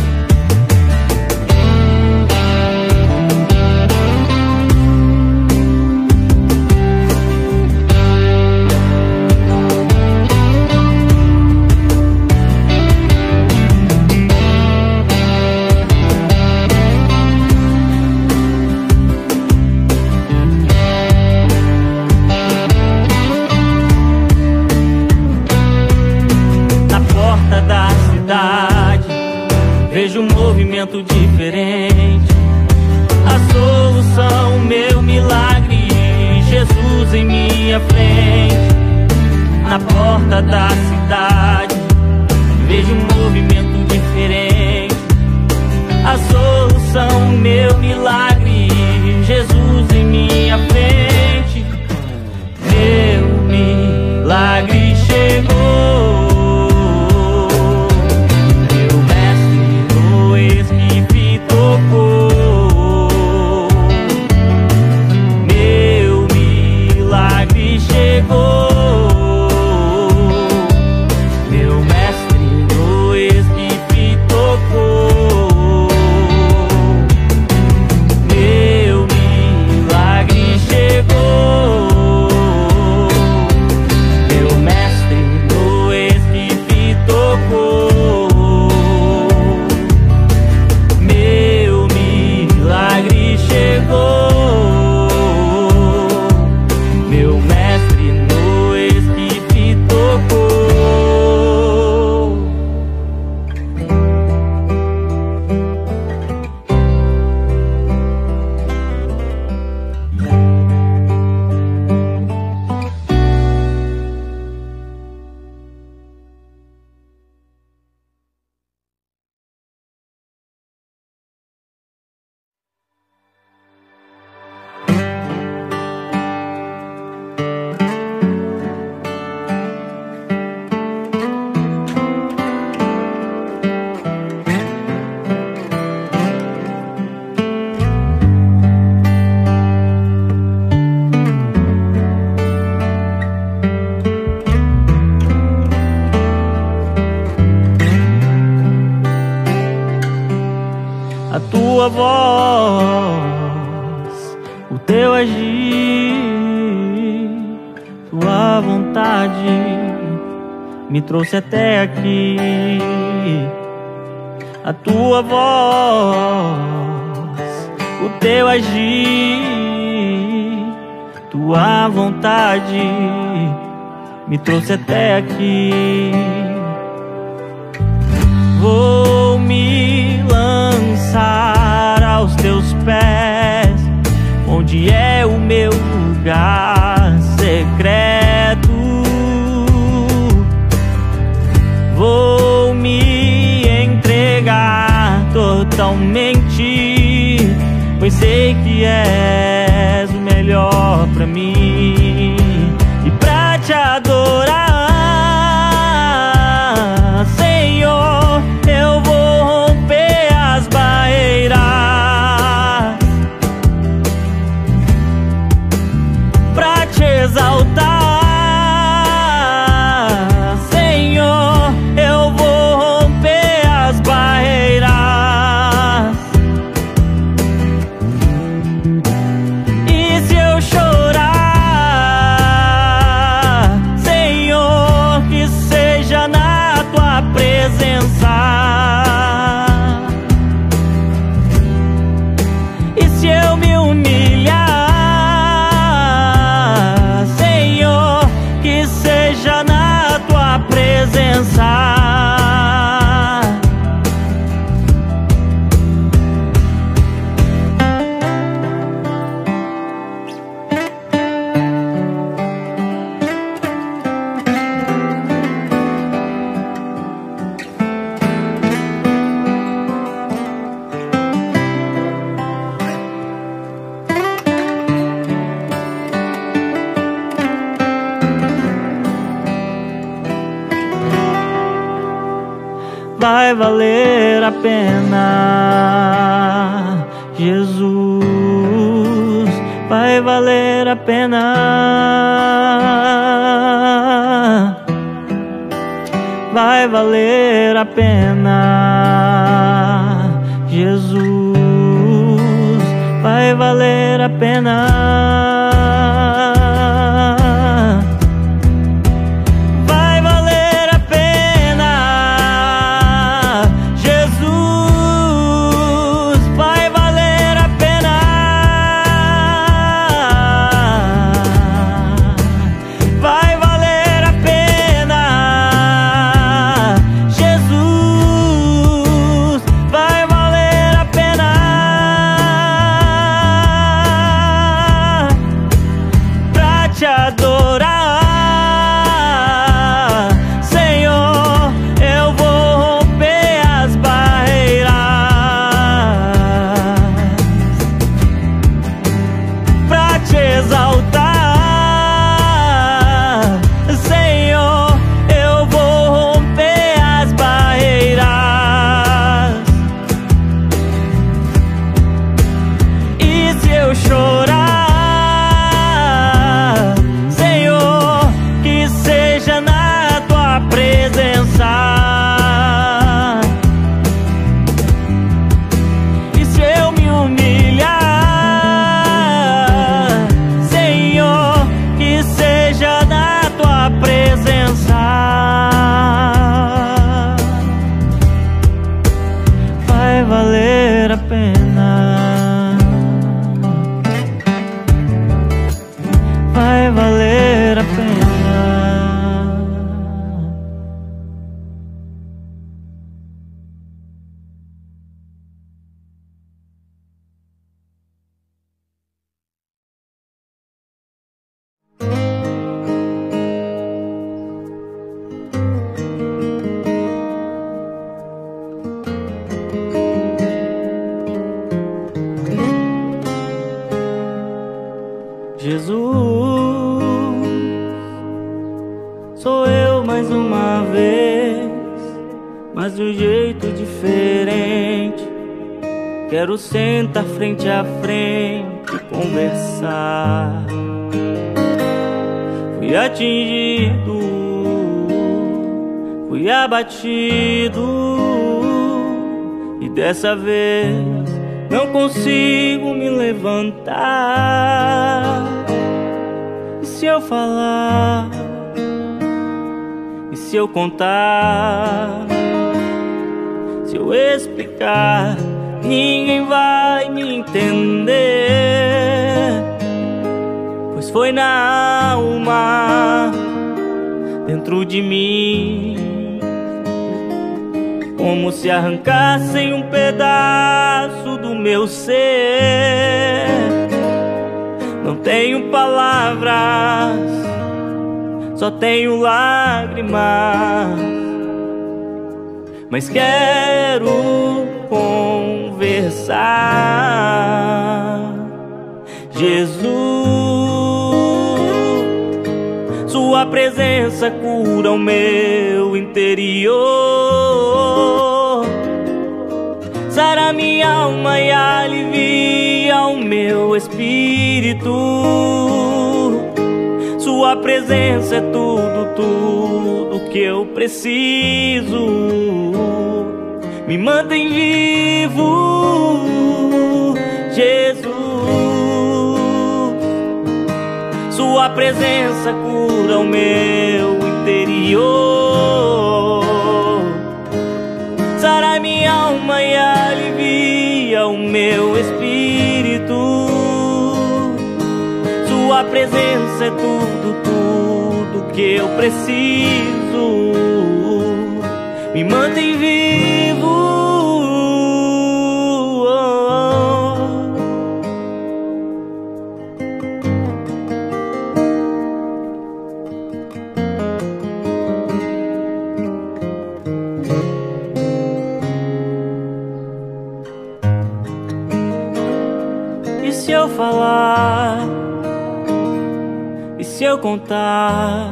Na porta da cidade vejo um movimento diferente. A solução, meu milagre, Jesus em minha frente. Na porta da cidade vejo um movimento diferente. A solução, meu milagre, Jesus em minha frente. Meu milagre chegou. Meu mestre no esquife tocou. Meu milagre chegou. Meu mestre no esquife a tua voz, o teu agir, tua vontade me trouxe até aqui. A tua voz, o teu agir, tua vontade me trouxe até aqui. Vou me lançar aos teus pés, onde é o meu lugar secreto. Vou me entregar totalmente, pois sei que és o melhor pra mim. E pra te adorar, Senhor, eu vou romper as barreiras. Pra te exaltar, vai valer a pena, Jesus, vai valer a pena, vai valer a pena, Jesus, vai valer a pena. Sou eu mais uma vez, mas de um jeito diferente. Quero sentar frente a frente e conversar. Fui atingido, fui abatido, e dessa vez não consigo me levantar. E se eu falar, e se eu contar, se eu explicar, ninguém vai me entender. Pois foi na alma, dentro de mim, como se arrancassem um pedaço do meu ser. Não tenho palavras, só tenho lágrimas, mas quero conversar. Jesus, sua presença cura o meu interior, sara minha alma e alivia o meu espírito. Sua presença é tudo, tudo que eu preciso. Me mantém vivo, Jesus. Sua presença cura o meu interior, sara minha alma e alivia o meu espírito. Sua presença é tudo, tudo que eu preciso. Me mantém vivo. E se eu falar, e se eu contar,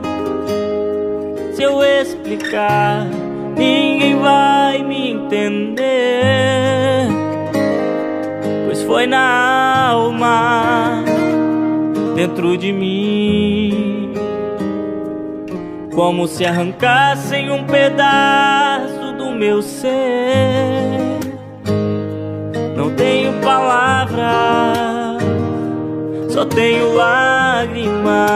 se eu explicar, ninguém vai me entender. Pois foi na alma, dentro de mim, como se arrancassem um pedaço do meu ser. Não tenho palavras, só tenho lágrimas,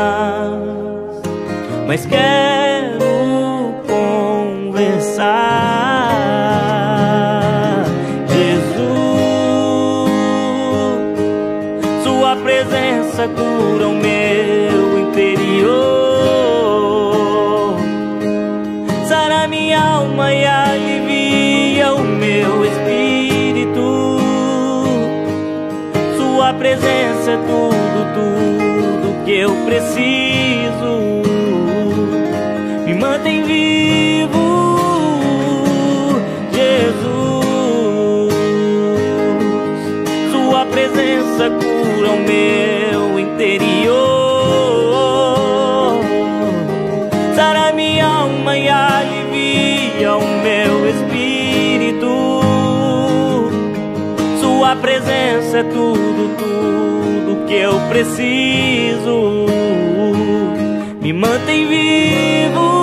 mas quero conversar. Jesus, sua presença cura o meu interior, sara minha alma e alivia o meu espírito. Sua presença é tudo, tudo que eu preciso. Me mantém vivo, Jesus. Sua presença cura o meu interior, sara minha alma e alivia o meu espírito. Sua presença é tudo, tudo que eu preciso. Me mantém vivo.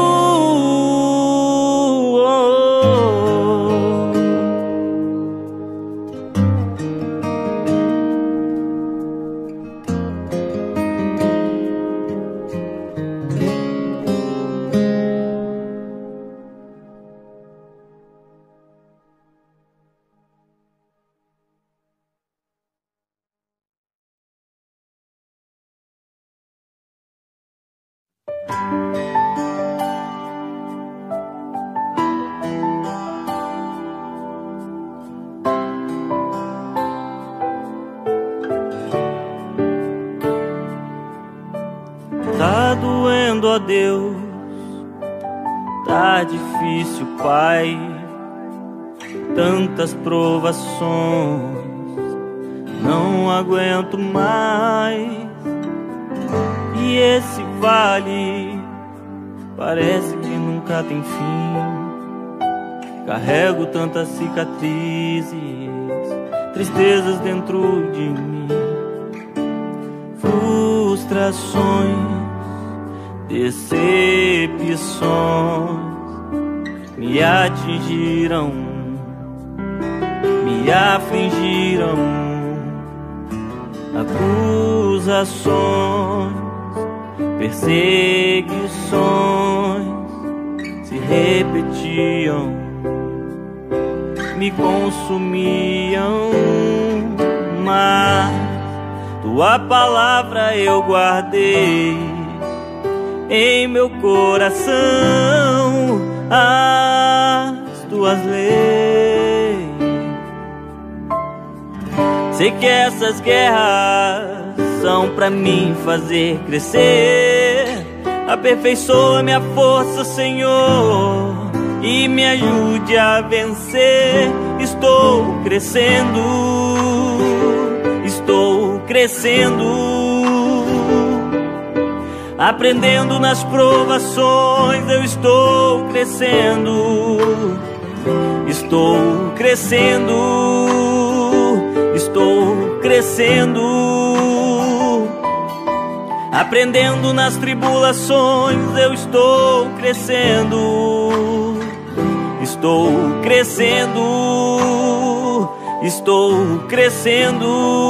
Tá doendo, ó Deus, tá difícil, Pai, tantas provações, não aguento mais. E esse vale parece que nunca tem fim. Carrego tantas cicatrizes, tristezas dentro de mim, frustrações, decepções me atingiram me afligiram, acusações, perseguições se repetiam, me consumiam, mas tua palavra eu guardei em meu coração, as tuas leis. Sei que essas guerras são pra mim fazer crescer. Aperfeiçoa minha força, Senhor, e me ajude a vencer. Estou crescendo, estou crescendo, aprendendo nas provações. Eu estou crescendo, estou crescendo, estou crescendo, aprendendo nas tribulações. Eu estou crescendo, estou crescendo, estou crescendo,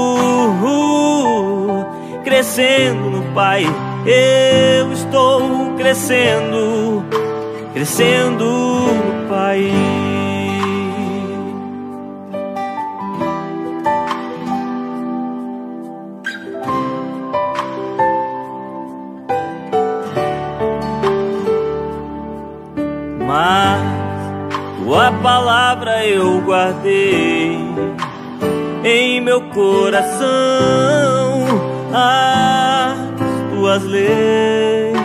crescendo no Pai. Eu estou crescendo, crescendo no Pai. Mas tua palavra eu guardei em meu coração, as tuas leis.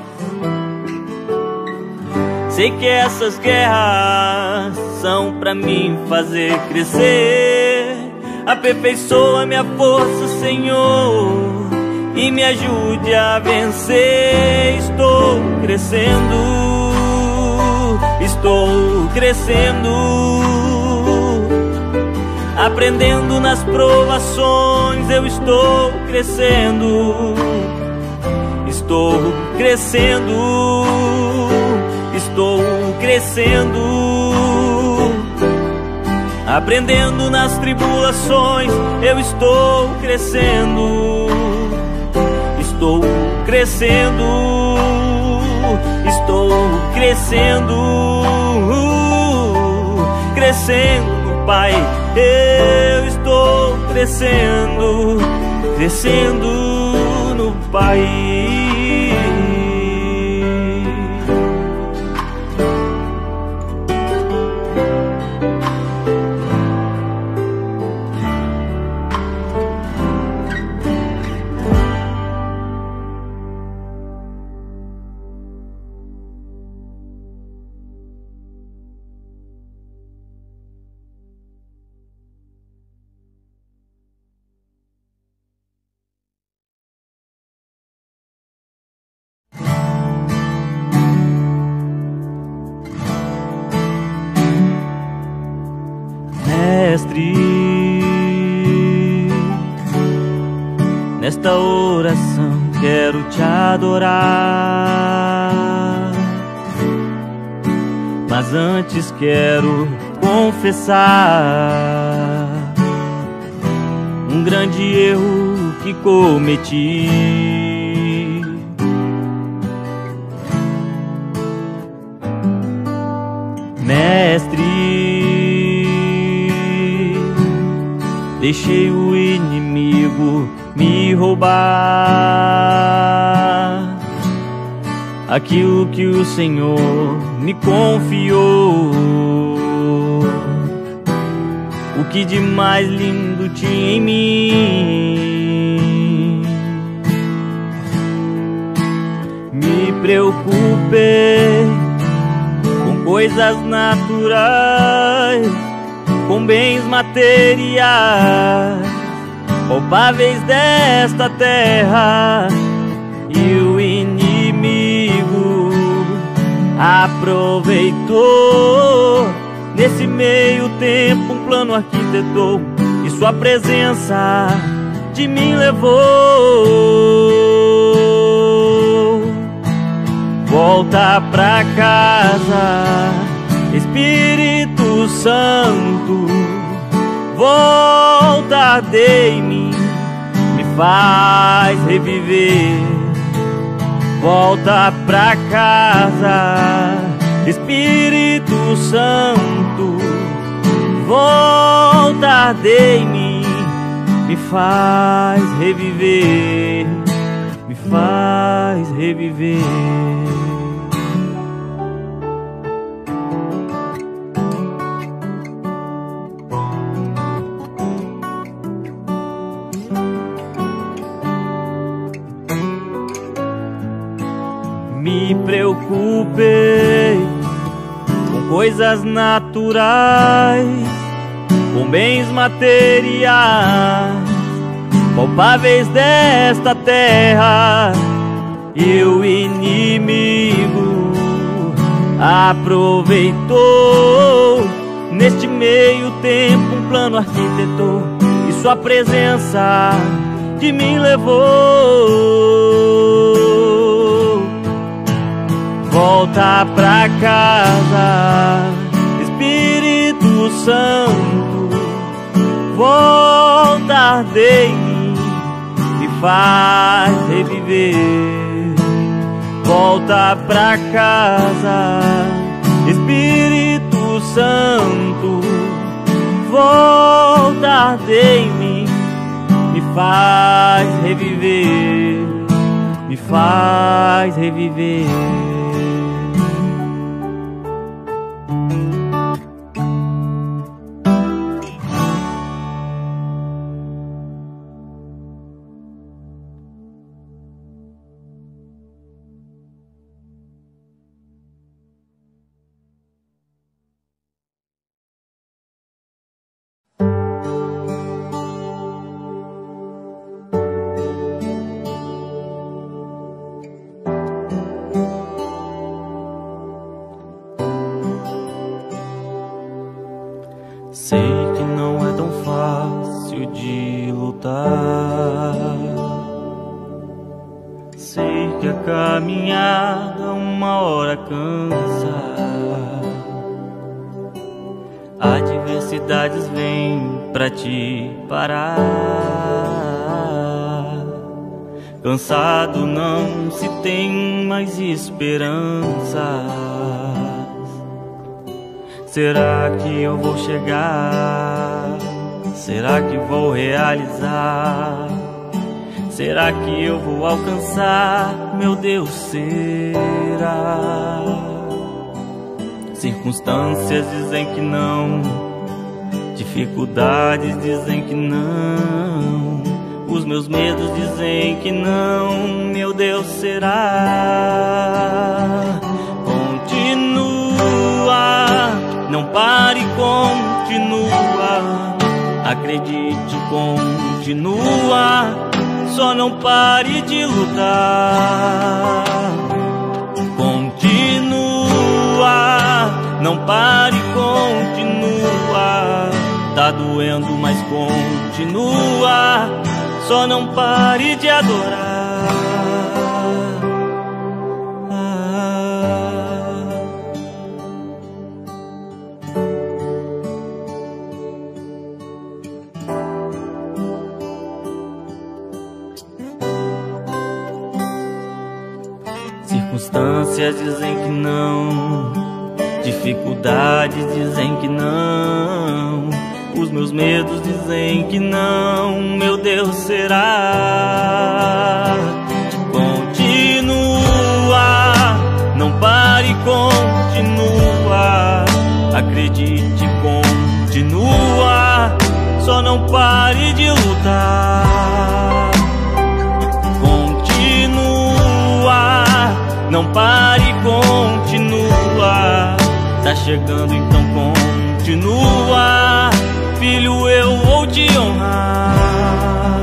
Sei que essas guerras são pra mim fazer crescer. Aperfeiçoa minha força, Senhor, e me ajude a vencer. Estou crescendo, estou crescendo, aprendendo nas provações. Eu estou crescendo, estou crescendo, estou crescendo, aprendendo nas tribulações. Eu estou crescendo, estou crescendo, estou crescendo, crescendo no Pai. Eu estou crescendo, crescendo no Pai. Mestre, nesta oração quero te adorar, mas antes quero confessar um grande erro que cometi. Mestre, deixei o inimigo me roubar aquilo que o Senhor me confiou. O que de mais lindo tinha em mim? Me preocupei com coisas naturais, com bens materiais, palpáveis desta terra, e o inimigo aproveitou. Nesse meio tempo um plano arquitetou, e sua presença de mim levou. Volta pra casa, Espírito Santo, arder em mim, me faz reviver. Volta pra casa, Espírito Santo, volta a arder em mim, me faz reviver, me faz reviver. Me preocupei com coisas naturais, com bens materiais, palpáveis desta terra. E o inimigo aproveitou, neste meio tempo um plano arquitetou, e sua presença de mim levou. Volta pra casa, Espírito Santo, volta a arder em mim, me faz reviver. Volta pra casa, Espírito Santo, volta a arder em mim, me faz reviver, me faz reviver. Sei que não é tão fácil de lutar. Sei que a caminhada uma hora cansa. Adversidades vêm pra te parar. Cansado não se tem mais esperança. Será que eu vou chegar? Será que vou realizar? Será que eu vou alcançar? Meu Deus, será? Circunstâncias dizem que não, dificuldades dizem que não, os meus medos dizem que não. Meu Deus, será? Continua, não pare, continua. Acredite, continua. Só não pare de lutar. Continua, não pare, continua. Tá doendo, mas continua. Só não pare de adorar. Circunstâncias dizem que não, dificuldades dizem que não, os meus medos dizem que não. Meu Deus, será? Continua, não pare, continua. Acredite, continua. Só não pare de lutar. Continua, não pare, continua. Tá chegando, então continua. Filho, eu vou te honrar.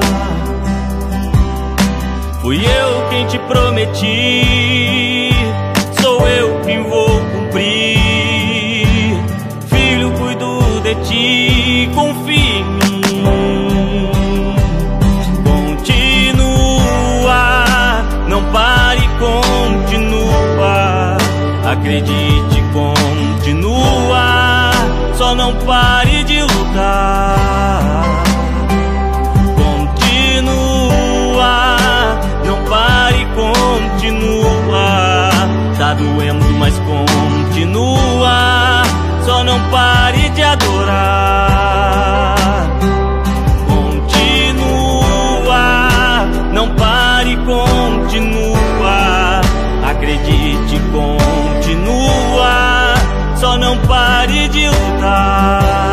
Fui eu quem te prometi, sou eu quem vou cumprir. Filho, cuido de ti, confia em mim. Continua, não pare, continua. Acredite, continua. Só não pare de lutar. não pare de lutar.